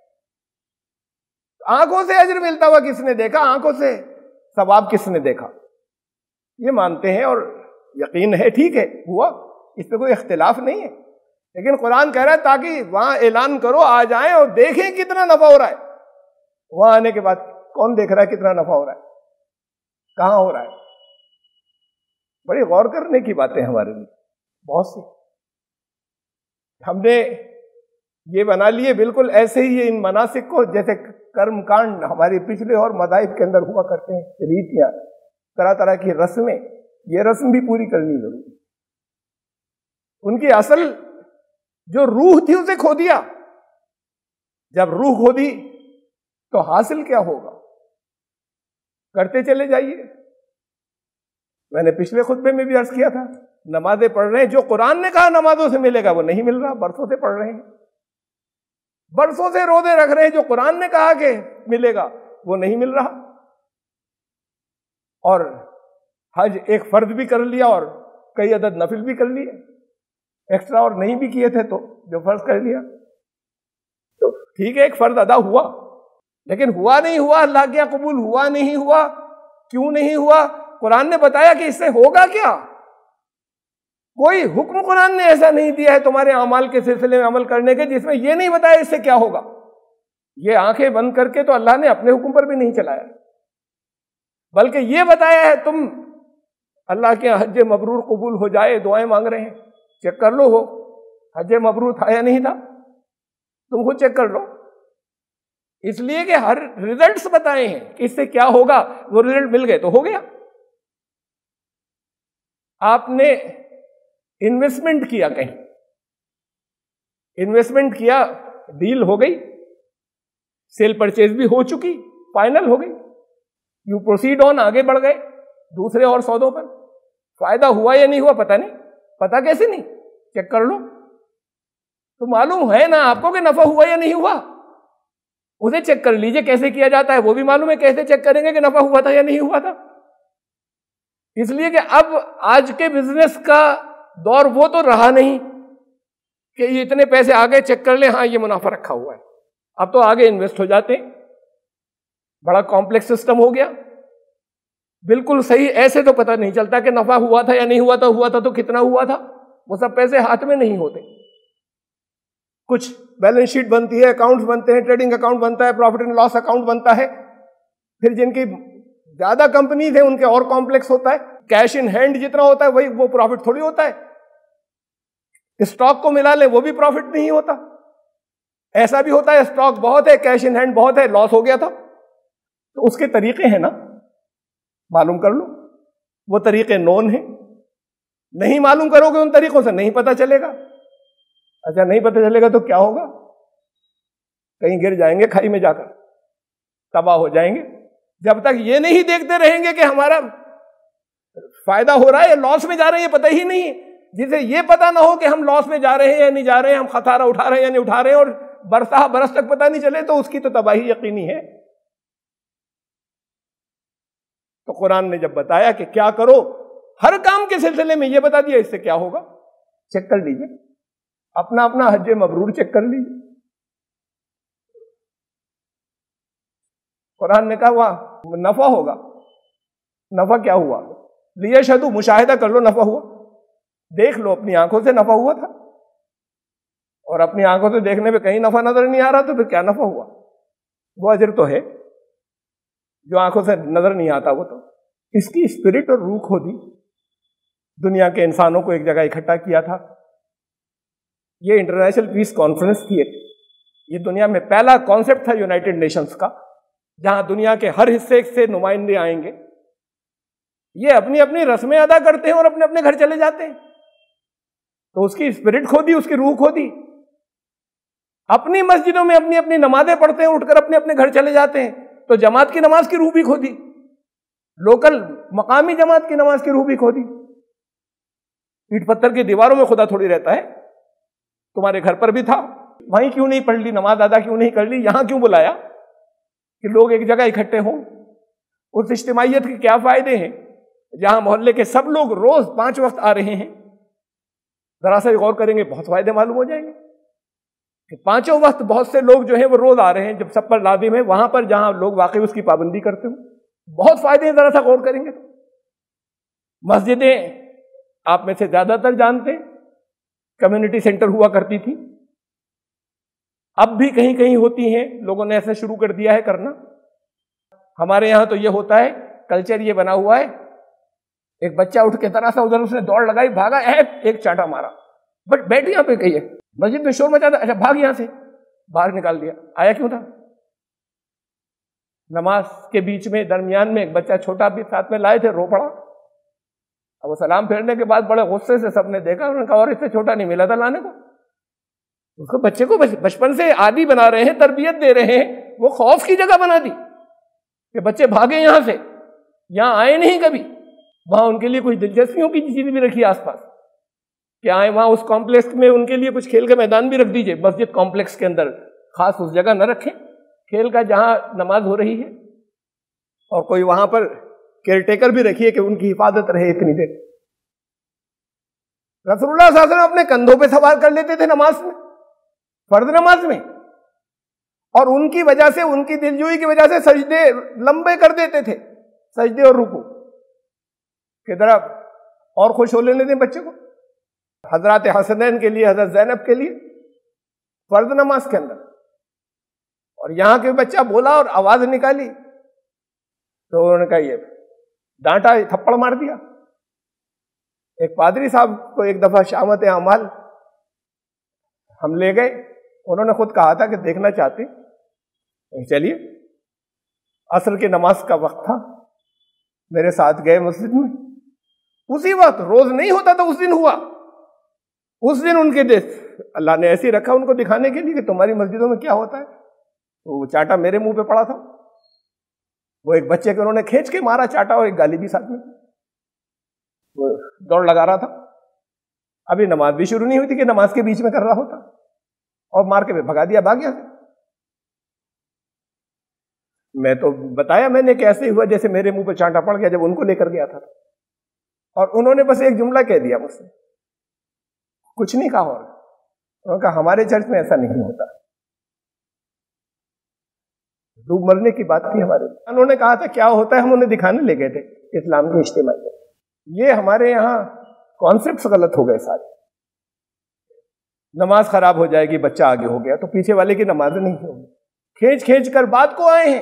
आंखों से अजर मिलता हुआ किसने देखा, आंखों से सवाब किसने देखा, ये मानते हैं और यकीन है, ठीक है, हुआ, इस पे कोई इख्तिलाफ नहीं है। लेकिन कुरान कह रहा है ताकि वहां ऐलान करो, आ जाएं और देखें कितना नफा हो रहा है। वहां आने के बाद कौन देख रहा है कितना नफा हो रहा है, कहां हो रहा है? बड़ी गौर करने की बातें हमारे लिए बहुत सी। हमने ये बना लिए बिल्कुल ऐसे ही इन मनासिक को, जैसे कर्म कांड हमारे पिछले और मज़ाहिब के अंदर हुआ करते हैं, रीतियां, तरह तरह की रस्में, ये रस्म भी पूरी करनी जरूरी। उनकी असल جو روح تھی اسے کھو دیا. جب روح کھو دی تو حاصل کیا ہوگا؟ کرتے چلے جائیے. میں نے پچھلے خطبے میں بھی عرض کیا تھا، نمازیں پڑھ رہے ہیں، جو قرآن نے کہا نمازوں سے ملے گا وہ نہیں مل رہا. برسوں سے پڑھ رہے ہیں، برسوں سے روزے رکھ رہے ہیں، جو قرآن نے کہا کہ ملے گا وہ نہیں مل رہا. اور حج ایک فرض بھی کر لیا اور کئی عدد نفل بھی کر لیے ایکسٹرا، اور نہیں بھی کیے تھے تو جو فرض کر لیا تو ٹھیک ہے، ایک فرض ادا ہوا، لیکن ہوا نہیں ہوا. اللہ کیا قبول ہوا نہیں ہوا؟ کیوں نہیں ہوا؟ قرآن نے بتایا کہ اس سے ہوگا کیا. کوئی حکم قرآن نے ایسا نہیں دیا ہے تمہارے اعمال کے سلسلے میں عمل کرنے کے جس میں یہ نہیں بتایا اس سے کیا ہوگا. یہ آنکھیں بند کر کے تو اللہ نے اپنے حکم پر بھی نہیں چلایا، بلکہ یہ بتایا ہے تم اللہ کے حج مبرور قبول ہو جائے دعائیں مانگ رہے ہیں، چیک کر لو ہو حج مبرور تھا یا نہیں تھا، تم خود چیک کر لو. اس لیے کہ ہر ریزلٹس بتائے ہیں کہ اس سے کیا ہوگا، وہ ریزلٹ مل گئے تو ہو گیا. آپ نے انویسٹمنٹ کیا، کہیں انویسٹمنٹ کیا، ڈیل ہو گئی، سیل پرچیز بھی ہو چکی، فائنل ہو گئی، یو پروسیڈ آن، آگے بڑھ گئے دوسرے اور سودوں پر. فائدہ ہوا یا نہیں ہوا پتہ نہیں. پتہ کیسے نہیں؟ چیک کر لو تو معلوم ہے نا آپ کو کہ نفع ہوا یا نہیں ہوا. اسے چیک کر لیجئے کیسے کیا جاتا ہے، وہ بھی معلوم ہے. کیسے چیک کریں گے کہ نفع ہوا تھا یا نہیں ہوا تھا؟ اس لیے کہ اب آج کے بزنس کا دور وہ تو رہا نہیں کہ یہ اتنے پیسے آگے چیک کر لیں، ہاں یہ منافع رکھا ہوا ہے. اب تو آگے انویسٹ ہو جاتے ہیں. بڑا کمپلیکس سسٹم ہو گیا. بالکل صحیح ایسے تو پتہ نہیں چلتا کہ نفع ہوا تھا یا نہیں ہوا تھا تو کتنا ہوا تھا. وہ سب پیسے ہاتھ میں نہیں ہوتے. کچھ بیلنس شیٹ بنتی ہے، اکاؤنٹس بنتے ہیں، ٹریڈنگ اکاؤنٹ بنتا ہے، پروفٹ اینڈ لاس اکاؤنٹ بنتا ہے. پھر جن کی زیادہ کمپنیز ہیں ان کے اور کمپلیکس ہوتا ہے. کیش ان ہینڈ جتنا ہوتا ہے وہی وہ پروفٹ تھوڑی ہوتا ہے. اسٹاک کو ملا لیں وہ بھی پروفٹ نہیں ہوتا. ایسا بھی ہوتا ہے اسٹاک بہت ہے، کیش ان ہینڈ بہت ہے، لاس ہو گیا تھا. تو اس کے طریقے ہیں نا، معلوم کر لو. وہ طریقے نون ہیں. نہیں معلوم کرو گے ان طریقوں سے نہیں پتہ چلے گا. اچھا نہیں پتہ چلے گا تو کیا ہوگا؟ کہیں گر جائیں گے کھائی میں جا کر، تباہ ہو جائیں گے. جب تک یہ نہیں دیکھتے رہیں گے کہ ہمارا فائدہ ہو رہا ہے یا لاس میں جا رہے ہیں، یہ پتہ ہی نہیں ہے. جسے یہ پتہ نہ ہو کہ ہم لاس میں جا رہے ہیں یا نہیں جا رہے ہیں، ہم خسارہ اٹھا رہے ہیں یا نہیں اٹھا رہے ہیں، اور برس تک پتہ نہیں چلے تو اس کی تو تباہی یقینی ہے. تو قرآن نے جب بتایا کہ کیا کرو، ہر کام کے سلسلے میں یہ بتا دیا اس سے کیا ہوگا. چیک کر لیجئے اپنا اپنا حج مبرور چیک کر لیجئے. قرآن نے کہا وہاں نفع ہوگا. نفع کیا ہوا؟ لیشہدوا، مشاہدہ کر لو نفع ہوا. دیکھ لو اپنی آنکھوں سے نفع ہوا تھا، اور اپنی آنکھوں سے دیکھنے پہ کہیں نفع نظر نہیں آ رہا تو پھر کیا نفع ہوا؟ وہ اجر تو ہے جو آنکھوں سے نظر نہیں آتا. وہ تو اس کی اسپرٹ اور روح کھو دی. دنیا کے انسانوں کو ایک جگہ اکٹھا کیا تھا. یہ انٹرنیشنل پیس کانفرنس تھی. یہ دنیا میں پہلا کانسیپٹ تھا یونائٹڈ نیشنز کا، جہاں دنیا کے ہر حصے سے نمائندے آئیں گے. یہ اپنی اپنی رسمیں ادا کرتے ہیں اور اپنے اپنے گھر چلے جاتے ہیں. تو اس کی اسپرٹ کھو دی، اس کی روح کھو دی. اپنی مسجدوں میں اپنی اپنی نمازیں پڑھتے ہیں، اٹھ کر اپنے اپنے گھر چلے جاتے ہیں. تو جماعت کی نماز کی روح بھی کھو دی. لوکل مقامی جماعت کی نماز کی روح بھی کھو دی. اینٹ پتھر کی دیواروں میں خدا تھوڑی رہتا ہے. تمہارے گھر پر بھی تھا، وہیں کیوں نہیں پڑھ لی نماز، ادا کیوں نہیں کر لی؟ یہاں کیوں بلایا کہ لوگ ایک جگہ اکٹھے ہوں؟ اس اجتماعیت کے کیا فائدے ہیں جہاں محلے کے سب لوگ روز 5 وقت آ رہے ہیں؟ ذرا سا غور کریں گے بہت فائدے معلوم ہو جائیں گے کہ 5 وقت بہت سے لوگ جو ہیں وہ روز آ رہے ہیں. جب سب پر لازم ہے، وہاں پر جہاں لوگ واقعی اس کی پابندی کرتے ہوں بہت فائدے ہیں. ذرا سا غور کریں گے تو مسجدیں آپ میں سے زیادہ تر جانتے ہیں کمیونٹی سینٹر ہوا کرتی تھی. اب بھی کہیں کہیں ہوتی ہیں، لوگوں نے ایسا شروع کر دیا ہے کرنا. ہمارے یہاں تو یہ ہوتا ہے، کلچر یہ بنا ہوا ہے، ایک بچہ اٹھ کے طرح سا ادھر اس نے دوڑ لگائی، بھاگا، ایک چاٹا مارا، بٹ بیٹھ یہاں پہ کہیے مسجد میں شور مچا تھا، اچھا بھاگ یہاں سے، باہر نکال دیا. آیا کیوں تھا؟ نماز کے بیچ میں درمیان میں ایک بچہ چھوٹا بھی ساتھ میں لائے تھے، رو پڑا. اب وہ سلام پھیرنے کے بعد بڑے غصے سے سب نے دیکھا، انہوں نے کہا اور اس سے چھوٹا نہیں ملا تھا لانے کو. اس کو بچے کو بچپن سے عادی بنا رہے ہیں، تربیت دے رہے ہیں، وہ خوف کی جگہ بنا دی کہ بچے بھاگے یہاں سے، یہاں آئے نہیں کبھی، وہاں ان کے لیے کچھ دلچسپیوں کی چیز بھی رکھی آس پاس کہ آئے، وہاں اس کمپلیکس میں ان کے لیے کچھ کھیل کا میدان بھی رکھ دیجئے، مسجد کمپلیکس کے اندر خاص اس جگہ نہ رکھیں کھیل کا جہاں نماز ہو رہی ہے، اور کوئی وہاں پر کیئر ٹیکر بھی رکھیے کہ ان کی حفاظت رہے اتنی دیر۔ رسول اللہ صلی اللہ علیہ وسلم اپنے کندھوں پہ سوار کر لیتے تھے نماز میں، فرض نماز میں، اور ان کی وجہ سے، ان کی دلجوئی کی وجہ سے سجدے لمبے کر دیتے تھے، سجدے اور رکوع کہ ذرا اور خوش ہو لینے دیں بچے کو۔ حضرات حسنین کے لیے، حضرت زینب کے لیے فرض نماز کے اندر، اور یہاں کے بچہ بولا اور آواز نکالی تو انہوں نے کہا یہ ڈانٹا، تھپڑ مار دیا۔ ایک پادری صاحب کو ایک دفعہ شامت اعمال ہم لے گئے، انہوں نے خود کہا تھا کہ دیکھنا چاہتے، چلیے، عصر کی نماز کا وقت تھا، میرے ساتھ گئے مسجد میں، اسی وقت، روز نہیں ہوتا تھا، اس دن ہوا، اس دن ان کے اللہ نے ایسے رکھا ان کو دکھانے کے لیے کہ تمہاری مسجدوں میں کیا ہوتا ہے، تو وہ چاٹا میرے منہ پہ پڑا تھا، وہ ایک بچے کو انہوں نے کھینچ کے مارا چاٹا، اور ایک گالی بھی ساتھ میں، وہ دوڑ لگا رہا تھا، ابھی نماز بھی شروع نہیں ہوئی تھی کہ نماز کے بیچ میں کر رہا ہوتا، اور مار کے بھگا دیا، بھاگ گیا۔ میں تو بتایا میں نے کہ ایسے ہوا جیسے میرے منہ پہ چانٹا پڑ گیا جب ان کو لے کر گیا تھا، اور انہوں نے بس ایک جملہ کہہ دیا مجھ سے، کچھ نہیں کہا، اور انہوں نے کہا ہمارے چرچ میں ایسا نہیں ہوتا، ڈوب مرنے کی بات تھی ہمارے لیے۔ انہوں نے کہا تھا کیا ہوتا ہے، ہم انہیں دکھانے لے گئے تھے اسلام کی اجتماعیت۔ یہ ہمارے یہاں کانسیپٹس غلط ہو گئے سارے، نماز خراب ہو جائے گی، بچہ آگے ہو گیا تو پیچھے والے کی نماز نہیں ہوگی، کھینچ کھینچ کر بعد کو آئے ہیں،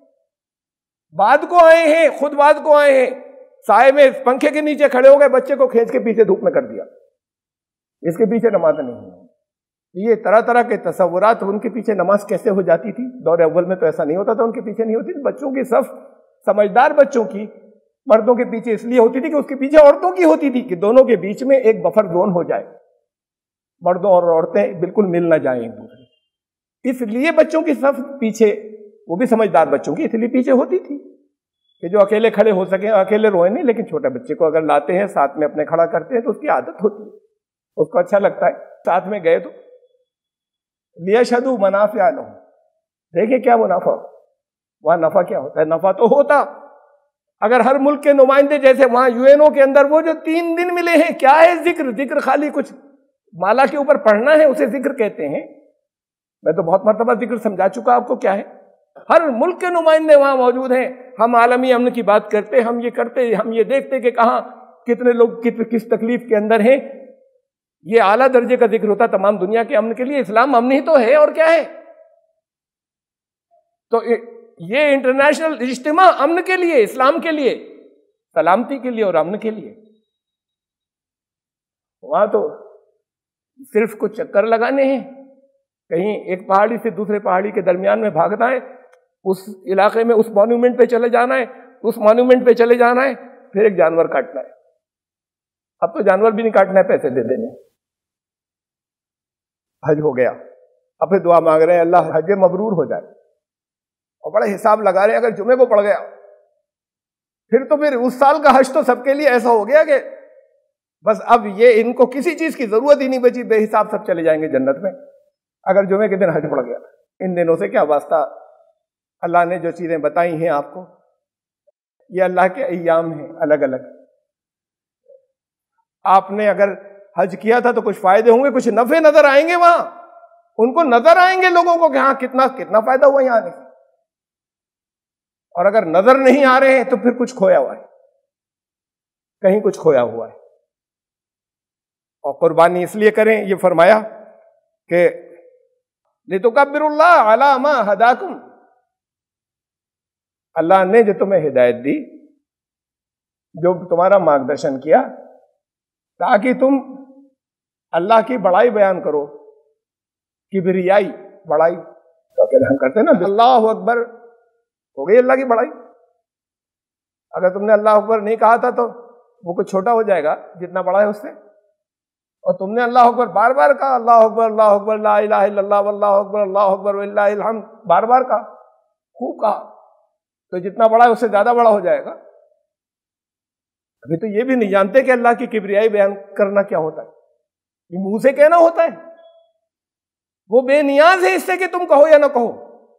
خود بعد کو آئے ہیں، سائے میں پنکھے کے نیچے کھڑے ہو گئے، بچے کو کھینچ کے پیچھے دھوپ میں کر دیا، اس کے پیچھے نماز نہیں ہوگی۔ یہ طرح طرح کے تصورات، ان کے پیچھے نماز کیسے ہو جاتی تھی، دور اول میں تو ایسا نہیں ہوتا تھا، ان کے پیچھے نہیں ہوتی تھی، بچوں کی صف، سمجھدار بچوں کی مردوں کے پیچھے اس لیے ہوتی تھی کہ اس کے پیچھے عورتوں کی ہوتی تھی کہ دونوں کے بیچ میں ایک بفر زون ہو جائے، مردوں اور عورتیں بالکل مل نہ جائیں ایک دوسرے، اس لیے بچوں کی صف پیچھے، وہ بھی سمجھدار بچوں کی، اس لیے پیچھے ہوتی تھی کہ جو اکیلے کھڑے ہو سکیں، اکیلے روئے نہیں، لیکن چھوٹے بچے کو اگر لاتے ہیں ساتھ میں اپنے کھڑا کرتے ہیں تو اس کی عادت ہوتی ہے، اس کو اچھا لگتا ہے، ساتھ میں گئے تو لیشہدوا منافع لہم، دیکھیں کیا منافع، وہاں نفع کیا ہوتا ہے، نفع تو ہوتا اگر ہر ملک کے نمائندے جیسے وہاں UNO کے اندر وہ جو 3 دن ملے ہیں، کیا ہے ذکر خالی کچھ مالا کے اوپر پڑھنا ہے، اسے ذکر کہتے ہیں، میں تو بہت مرتبہ ذکر سمجھا چکا آپ کو کیا ہے، ہر ملک کے نمائندے وہاں موجود ہیں، ہم عالمی امن کی بات کرتے، ہم یہ کرتے، ہم یہ دیکھتے کہ کہاں کتنے لوگ کس تکلیف کے اندر ہیں، یہ اعلیٰ درجے کا ذکر ہوتا تمام دنیا کے امن کے لیے، اسلام امن ہی تو ہے اور کیا ہے، تو یہ انٹرنیشنل اجتماع امن کے لیے، اسلام کے لیے، سلامتی کے لیے اور امن کے لیے، وہاں تو صرف کچھ چکر لگانے ہیں، کہیں ایک پہاڑی سے دوسرے پہاڑی کے درمیان میں بھاگنا ہے، اس علاقے میں اس مانومنٹ پہ چلے جانا ہے، اس مانومنٹ پہ چلے جانا ہے، پھر ایک جانور کاٹنا ہے، اب تو جانور بھی نہیں کاٹنا ہے، پیسے دے دینے، حج ہو گیا، اب پھر دعا مانگ رہے ہیں اللہ حج مبرور ہو جائے، اور بڑا حساب لگا رہے ہیں، اگر جمعے کو پڑ گیا پھر تو پھر اس سال کا حج تو سب کے لیے ایسا ہو گیا کہ بس اب یہ ان کو کسی چیز کی ضرورت ہی نہیں بچی، بے حساب سب چلے جائیں گے جنت میں، اگر جمعے کے دن حج پڑ گیا۔ ان دنوں سے کیا واسطہ، اللہ نے جو چیزیں بتائی ہیں آپ کو، یہ اللہ کے ایام ہیں الگ الگ، آپ نے اگر حج کیا تھا تو کچھ فائدے ہوں گے، کچھ نفع نظر آئیں گے وہاں، ان کو نظر آئیں گے لوگوں کو کہ ہاں کتنا فائدہ ہوا یہاں آنے سے، اور اگر نظر نہیں آ رہے ہیں تو پھر کچھ کھویا ہوا ہے، کہیں کچھ کھویا ہوا ہے۔ اور قربانی اس لیے کریں، یہ فرمایا کہ لِتُكَبِّرُوا اللَّهَ عَلَى مَا هَدَاكُمْ، اللہ نے جو تمہیں ہدایت دی، جو تمہارا مارگدرشن کیا، تاکہ تم اللہ کی بڑائی بیان کرو، کبریائی بڑائی تو ہم کرتے ہیں نا، اللہ اکبر ہو گئی اللہ کی بڑائی، اگر تم نے اللہ اکبر نہیں کہا تھا تو وہ کچھ چھوٹا ہو جائے گا جتنا بڑا ہے اس سے، اور تم نے اللہ اکبر بار بار کہا، اللہ اکبر لا الہ الا اللہ واللہ اکبر وللہ الحمد، بار بار کہا، خوب کہا، تو جتنا بڑا ہے اس سے زیادہ بڑا ہو جائے گا۔ ابھی تو یہ بھی نہیں جانتے کہ اللہ کی کبریائی بیان کرنا کیا ہوتا ہے، یہ منہ سے کہنا ہوتا ہے، وہ بے نیاز ہے اس سے کہ تم کہو یا نہ کہو،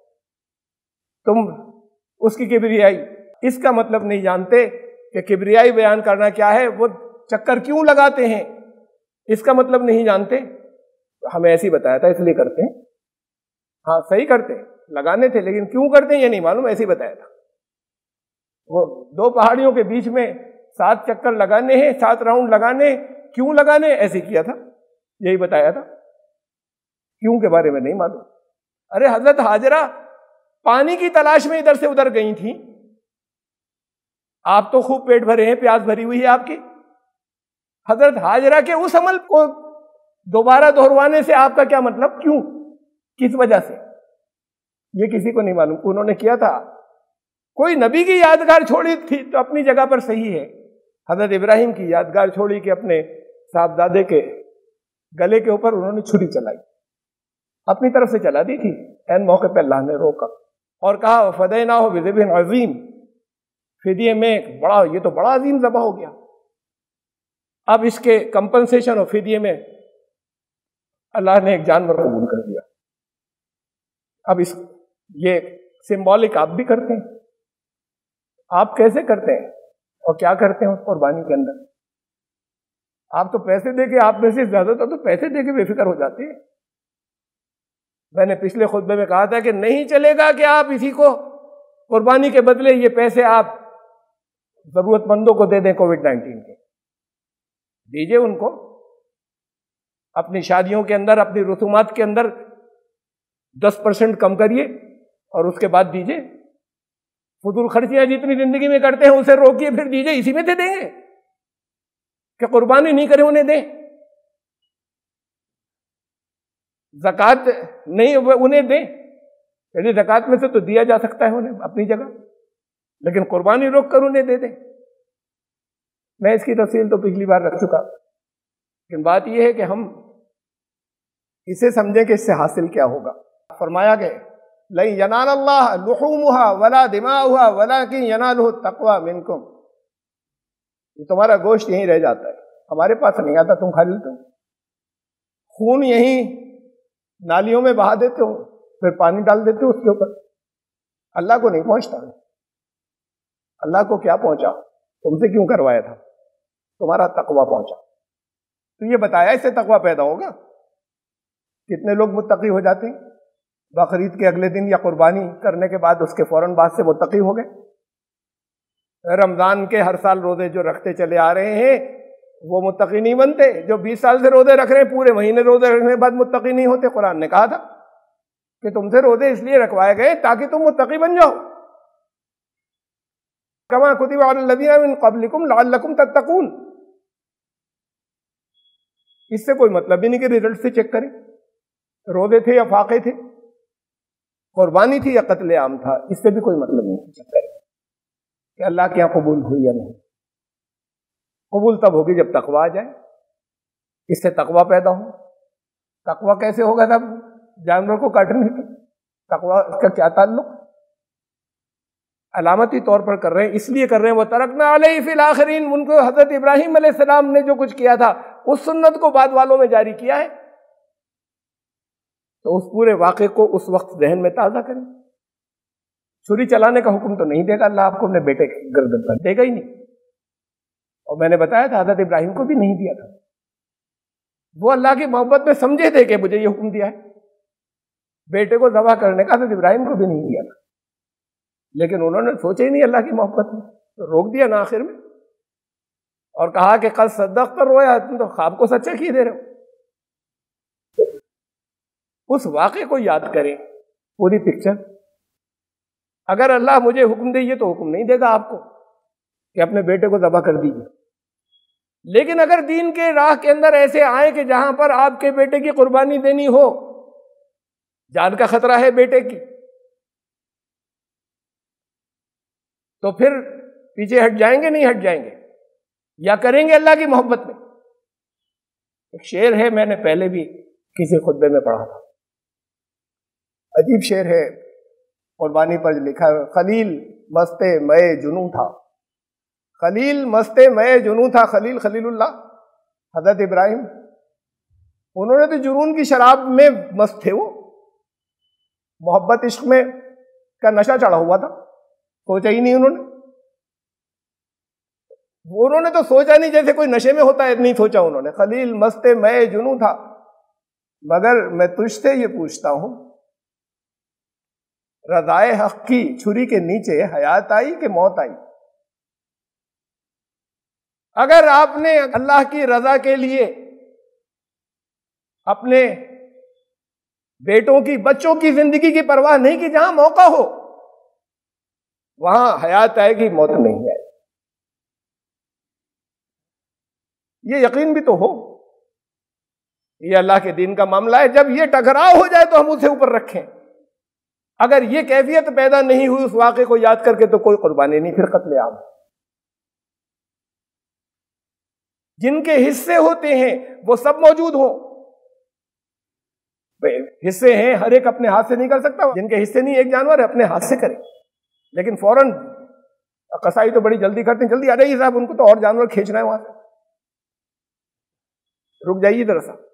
تم اس کی کبریائی، اس کا مطلب نہیں جانتے کہ کبریائی بیان کرنا کیا ہے، وہ چکر کیوں لگاتے ہیں اس کا مطلب نہیں جانتے۔ ہمیں ایسے ہی بتایا تھا، اس لیے کرتے ہیں، ہاں صحیح کرتے ہیں، لگانے تھے، لیکن کیوں کرتے ہیں یہ نہیں معلوم، ایسے ہی بتایا تھا۔ وہ دو پہاڑیوں کے بیچ میں 7 چکر لگانے ہیں، 7 راؤنڈ لگانے، کیوں لگانے ایسے کیا تھا، یہی بتایا تھا، کیوں کے بارے میں نہیں معلوم۔ ارے حضرت حاجرہ پانی کی تلاش میں ادھر سے ادھر گئی تھیں، آپ تو خوب پیٹ بھرے ہیں، پیاس بھری ہوئی ہے آپ کی، حضرت حاجرہ کے اس عمل کو دوبارہ دہروانے سے آپ کا کیا مطلب، کیوں، کس وجہ سے، یہ کسی کو نہیں معلوم۔ انہوں نے کیا تھا، کوئی نبی کی یادگار چھوڑی تھی تو اپنی جگہ پر صحیح ہے، حضرت ابراہیم کی یادگار چھوڑی کہ اپنے صاحبزادے کے گلے کے اوپر انہوں نے چھری چلائی، اپنی طرف سے چلا دی تھی، عین موقع پہ اللہ نے روکا اور کہا فدیناہ بذبح عظیم، فدیے میں بڑا، یہ تو بڑا عظیم ذبح ہو گیا، اب اس کے کمپنسیشن اور فدیے میں اللہ نے ایک جانور قبول کر دیا۔ اب یہ سمبولک آپ بھی کرتے ہیں، آپ کیسے کرتے ہیں اور کیا کرتے ہیں اس قربانی کے اندر؟ آپ تو پیسے دے کے، آپ میں سے زیادہ تر تو پیسے دے کے بے فکر ہو جاتے ہیں۔ میں نے پچھلے خطبے میں کہا تھا کہ نہیں چلے گا کہ آپ اسی کو قربانی کے بدلے یہ پیسے آپ ضرورت مندوں کو دے دیں، کووڈ-19 کے دیجئے، ان کو اپنی شادیوں کے اندر، اپنی رسومات کے اندر 10% کم کریے اور اس کے بعد دیجئے، فضول خرچیاں جتنی زندگی میں کرتے ہیں اسے روکیے، پھر دیجئے، اسی میں سے دیں گے کہ قربانی نہیں کرے انہیں دیں، زکوٰۃ نہیں انہیں دیں، یعنی زکوٰۃ میں سے تو دیا جا سکتا ہے انہیں اپنی جگہ، لیکن قربانی روک کر انہیں دے دیں۔ میں اس کی تفصیل تو پچھلی بار رکھ چکا، لیکن بات یہ ہے کہ ہم اسے سمجھیں کہ اس سے حاصل کیا ہوگا۔ فرمایا کہ لَن يَنَالَ اللَّهَ لُحُومُهَا وَلَا دِمَاؤُهَا وَلَكِنْ يَنَالُهُ التَّقْوَى مِنْكُمْ، یہ تمہارا گوشت یہیں رہ جاتا ہے، ہمارے پاس نہیں آتا، تم کھا لیتے ہو، خون یہیں نالیوں میں بہا دیتے ہو، پھر پانی ڈال دیتے ہو اس کے اوپر، اللہ کو نہیں پہنچتا، اللہ کو کیا پہنچا، تم سے کیوں کروایا تھا، تمہارا تقویٰ پہنچا، تو یہ بتایا اس سے تقویٰ پیدا ہوگا۔ کتنے لوگ متقی ہو جاتے ہیں بقرعید کے اگلے دن یا قربانی کرنے کے بعد، اس کے فوراً بعد سے متقی ہو گئے۔ رمضان کے ہر سال روزے جو رکھتے چلے آ رہے ہیں وہ متقی نہیں بنتے، جو 20 سال سے روزے رکھ رہے ہیں پورے مہینے روزے رکھنے کے بعد متقی نہیں ہوتے۔ قرآن نے کہا تھا کہ تم سے روزے اس لیے رکھوائے گئے تاکہ تم متقی بن جاؤ، کما کتب علی الذین من قبلکم لعلکم تتقون۔ اس سے کوئی مطلب ہی نہیں کہ ریزلٹ سے چیک کریں روزے تھے یا فاقے تھے، قربانی تھی یا قتل عام تھا، اس سے بھی کوئی مطلب نہیں چیک کریں کہ اللہ کے یہاں قبول ہوئی یا نہیں۔ قبول تب ہوگی جب تقویٰ آ جائے، اس سے تقویٰ پیدا ہو۔ تقویٰ کیسے ہوگا تب؟ جانور کو کاٹنے سے تقویٰ کا کیا تعلق؟ علامتی طور پر کر رہے ہیں، اس لیے کر رہے ہیں وَتَرَكْنَا عَلَيْهِ فِي الْآخِرِينَ، ان کو حضرت ابراہیم علیہ السلام نے جو کچھ کیا تھا اس سنت کو بعد والوں میں جاری کیا ہے، تو اس پورے واقعے کو اس وقت ذہن میں تازہ کریں۔ چھری چلانے کا حکم تو نہیں دے گا اللہ آپ کو اپنے بیٹے کے گردن پر، دے گا ہی نہیں، اور میں نے بتایا تھا حضرت ابراہیم کو بھی نہیں دیا تھا، وہ اللہ کی محبت میں سمجھے تھے کہ مجھے یہ حکم دیا ہے، بیٹے کو ذبح کرنے کا حضرت ابراہیم کو بھی نہیں دیا تھا، لیکن انہوں نے سوچا ہی نہیں اللہ کی محبت میں، تو روک دیا نا آخر میں، اور کہا کہ قد صدقت الرؤیا، تم تو خواب کو سچا کیے دے رہے ہو۔ اس واقعے کو یاد کریں، پوری پکچر۔ اگر اللہ مجھے حکم دے، یہ تو حکم نہیں دے گا آپ کو کہ اپنے بیٹے کو ذبح کر دیجیے، لیکن اگر دین کے راہ کے اندر ایسے آئے کہ جہاں پر آپ کے بیٹے کی قربانی دینی ہو، جان کا خطرہ ہے بیٹے کی، تو پھر پیچھے ہٹ جائیں گے؟ نہیں ہٹ جائیں گے، یا کریں گے اللہ کی محبت میں؟ ایک شعر ہے، میں نے پہلے بھی کسی خطبے میں پڑھا تھا، عجیب شعر ہے، قربانی پر لکھا ہے، خلیل مست مئے جنوں تھا، خلیل مست مئے جنوں تھا، خلیل خلیل اللہ حضرت ابراہیم، انہوں نے تو جنون کی شراب میں مست تھے، وہ محبت عشق میں کا نشہ چڑھا ہوا تھا، سوچا ہی نہیں انہوں نے تو سوچا نہیں جیسے کوئی نشے میں ہوتا ہے، نہیں سوچا انہوں نے، خلیل مست مئے جنوں تھا، مگر میں تجھ سے یہ پوچھتا ہوں، رضائے حق کی چھری کے نیچے حیات آئی کہ موت آئی؟ اگر آپ نے اللہ کی رضا کے لیے اپنے بیٹوں کی بچوں کی زندگی کی پرواہ نہیں کی، جہاں موقع ہو وہاں حیات آئے گی، موت نہیں آئے گی، یہ یقین بھی تو ہو، یہ اللہ کے دین کا معاملہ ہے، جب یہ ٹکراؤ ہو جائے تو ہم اسے اوپر رکھیں، اگر یہ کیفیت پیدا نہیں ہوئی اس واقعے کو یاد کر کے تو کوئی قربانی نہیں، پھر قتل عام۔ جن کے حصے ہوتے ہیں وہ سب موجود ہوں، حصے ہیں، ہر ایک اپنے ہاتھ سے نہیں کر سکتا، جن کے حصے نہیں، ایک جانور ہے اپنے ہاتھ سے کرے، لیکن فوراً قصائی تو بڑی جلدی کرتے ہیں، جلدی آ جائیے صاحب، ان کو تو اور جانور کھینچنا ہے وہاں سے، رک جائیے ذرا سا،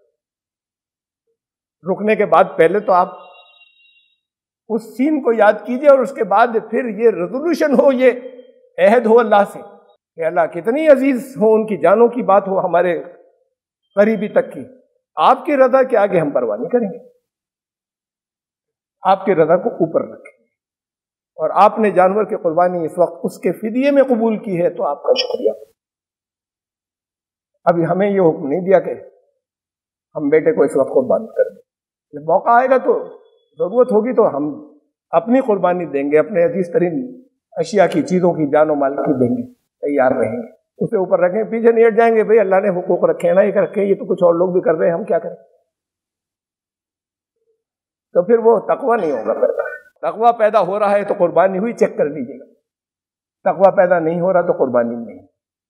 رکنے کے بعد پہلے تو آپ اس سین کو یاد کیجئے، اور اس کے بعد پھر یہ ریزولوشن ہو، یہ عہد ہو اللہ سے کہ اللہ کتنی عزیز ہو، ان کی جانوں کی بات ہو ہمارے قریبی تک کی، آپ کی رضا کے آگے ہم پرواہ نہیں کریں گے، آپ کی رضا کو اوپر رکھیں، اور آپ نے جانور کی قربانی اس وقت اس کے فدیے میں قبول کی ہے تو آپ کا شکریہ۔ ابھی ہمیں یہ حکم نہیں دیا کہ ہم بیٹے کو اس وقت قربان کر دیں، جب موقع آئے گا تو ضرورت ہوگی تو ہم اپنی قربانی دیں گے، اپنے عزیز ترین اشیاء کی، چیزوں کی، جان و مال کی دیں گے، تیار رہیں گے، اسے اوپر رکھیں، پیچھے نہیں ہٹ جائیں گے، بھئی اللہ نے حقوق رکھے ہیں نا، یہ رکھے، یہ تو کچھ اور لوگ بھی کر رہے ہیں، ہم کیا کریں؟ تو پھر وہ تقویٰ نہیں ہوگا پیدا۔ تقویٰ پیدا ہو رہا ہے تو قربانی ہوئی، چیک کر لیجیے گا، تقویٰ پیدا نہیں ہو رہا تو قربانی نہیں،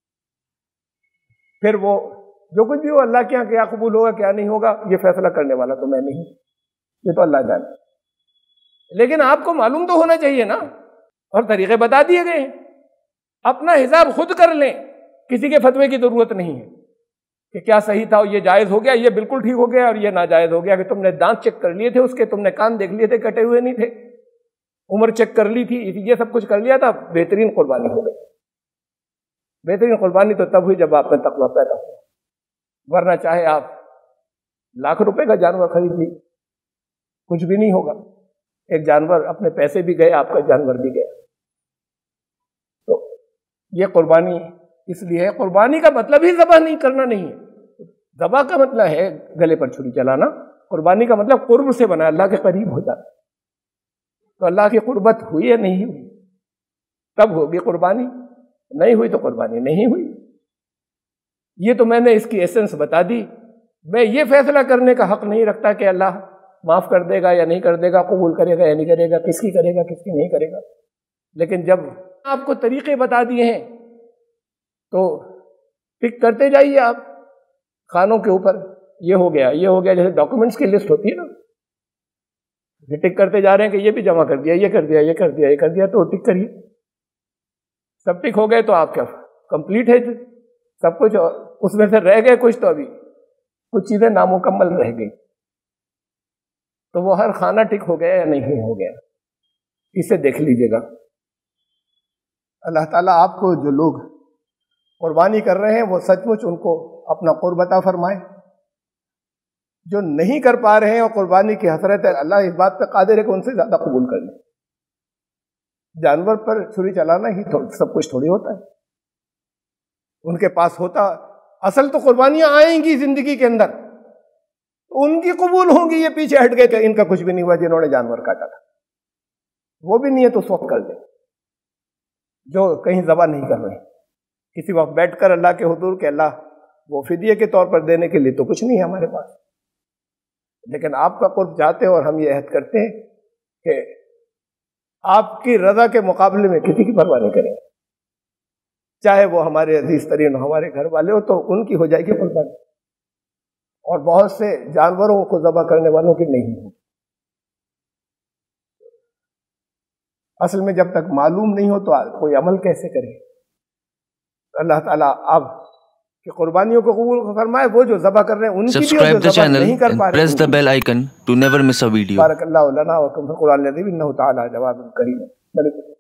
پھر وہ جو کچھ بھی ہو اللہ کے یہاں کیا قبول ہوگا کیا نہیں ہوگا یہ فیصلہ کرنے والا تو میں نہیں، یہ تو اللہ جانے، لیکن آپ کو معلوم تو ہونا چاہیے نا، اور طریقے بتا دیے گئے ہیں، اپنا حساب خود کر لیں، کسی کے فتوے کی ضرورت نہیں ہے کہ کیا صحیح تھا، یہ جائز ہو گیا، یہ بالکل ٹھیک ہو گیا، اور یہ ناجائز ہو گیا، کہ تم نے دانت چیک کر لیے تھے اس کے، تم نے کان دیکھ لیے تھے کٹے ہوئے نہیں تھے، عمر چیک کر لی تھی، یہ سب کچھ کر لیا تھا، بہترین قربانی ہو گئی۔ بہترین قربانی تو تب ہوئی جب آپ میں تقویٰ پیدا ہوا، ورنہ چاہے آپ لاکھ روپے کا جانور خرید لی کچھ بھی نہیں ہوگا، ایک جانور، اپنے پیسے بھی گئے، آپ کا جانور بھی گیا۔ تو یہ قربانی اس لیے ہے، قربانی کا مطلب ہی ذبح نہیں کرنا نہیں ہے، ذبح کا مطلب ہے گلے پر چھری چلانا، قربانی کا مطلب قرب سے بنا، اللہ کے قریب ہو جانا، تو اللہ کی قربت ہوئی یا نہیں ہوئی، تب ہوگی قربانی، نہیں ہوئی تو قربانی نہیں ہوئی۔ یہ تو میں نے اس کی ایسنس بتا دی، میں یہ فیصلہ کرنے کا حق نہیں رکھتا کہ اللہ معاف کر دے گا یا نہیں کر دے گا، قبول کرے گا یا نہیں کرے گا، کس کی کرے گا کس کی نہیں کرے گا، لیکن جب آپ کو طریقے بتا دیے ہیں تو پک کرتے جائیے آپ خانوں کے اوپر، یہ ہو گیا یہ ہو گیا، جیسے ڈاکومنٹس کی لسٹ ہوتی ہے نا، یہ ٹک کرتے جا رہے ہیں کہ یہ بھی جمع کر دیا، یہ کر دیا، یہ کر دیا، یہ کر دیا، تو ٹک کریے، سب ٹک ہو گئے تو آپ کیا کمپلیٹ ہے سب کچھ، اس میں سے رہ گئے کچھ، تو ابھی کچھ چیزیں نامکمل رہ گئی، تو وہ ہر خانہ ٹک ہو گیا یا نہیں ہو گیا، اسے دیکھ لیجئے گا۔ اللہ تعالیٰ آپ کو جو لوگ قربانی کر رہے ہیں وہ سچ مچ ان کو اپنا قرب عطا فرمائے، جو نہیں کر پا رہے ہیں اور قربانی کی حسرت ہے، اللہ اس بات پہ قادر ہے کہ ان سے زیادہ قبول کر لیں۔ جانور پر چھری چلانا ہی سب کچھ تھوڑی ہوتا ہے، ان کے پاس ہوتا، اصل تو قربانیاں آئیں گی زندگی کے اندر، ان کی قبول ہوں گی، یہ پیچھے ہٹ گئے کہ ان کا کچھ بھی نہیں ہوا جنہوں نے جانور کاٹا تھا، وہ بھی نہیں ہے تو اس وقت کر دیں، جو کہیں ذبح نہیں کر رہے، کسی وقت بیٹھ کر اللہ کے حضور کہ اللہ وہ فدیے کے طور پر دینے کے لیے تو کچھ نہیں ہے ہمارے پاس، لیکن آپ کا قرب چاہتے ہیں، اور ہم یہ عہد کرتے ہیں کہ آپ کی رضا کے مقابلے میں کسی کی پرواہ نہیں کریں، چاہے وہ ہمارے عزیز ترین ہمارے گھر والے ہو، تو ان کی ہو جائے گی قربانی، اور بہت سے جانوروں کو ذبح کرنے والوں کی نہیں ہوگی. اصل میں جب تک معلوم نہیں ہو تو کوئی عمل کیسے کرے؟ اللہ تعالیٰ اب کہ قربانیوں کو قبول فرمائے. وہ جو ذبح کر رہے ہیں ان کی بھی،
Subscribe the
جو ذبح
channel
نہیں کر
and
پا رہے
press the bell icon to never miss a video.
بارک اللہ لنا وکم فی القرآن العظیم انہ تعالی جواد کریم.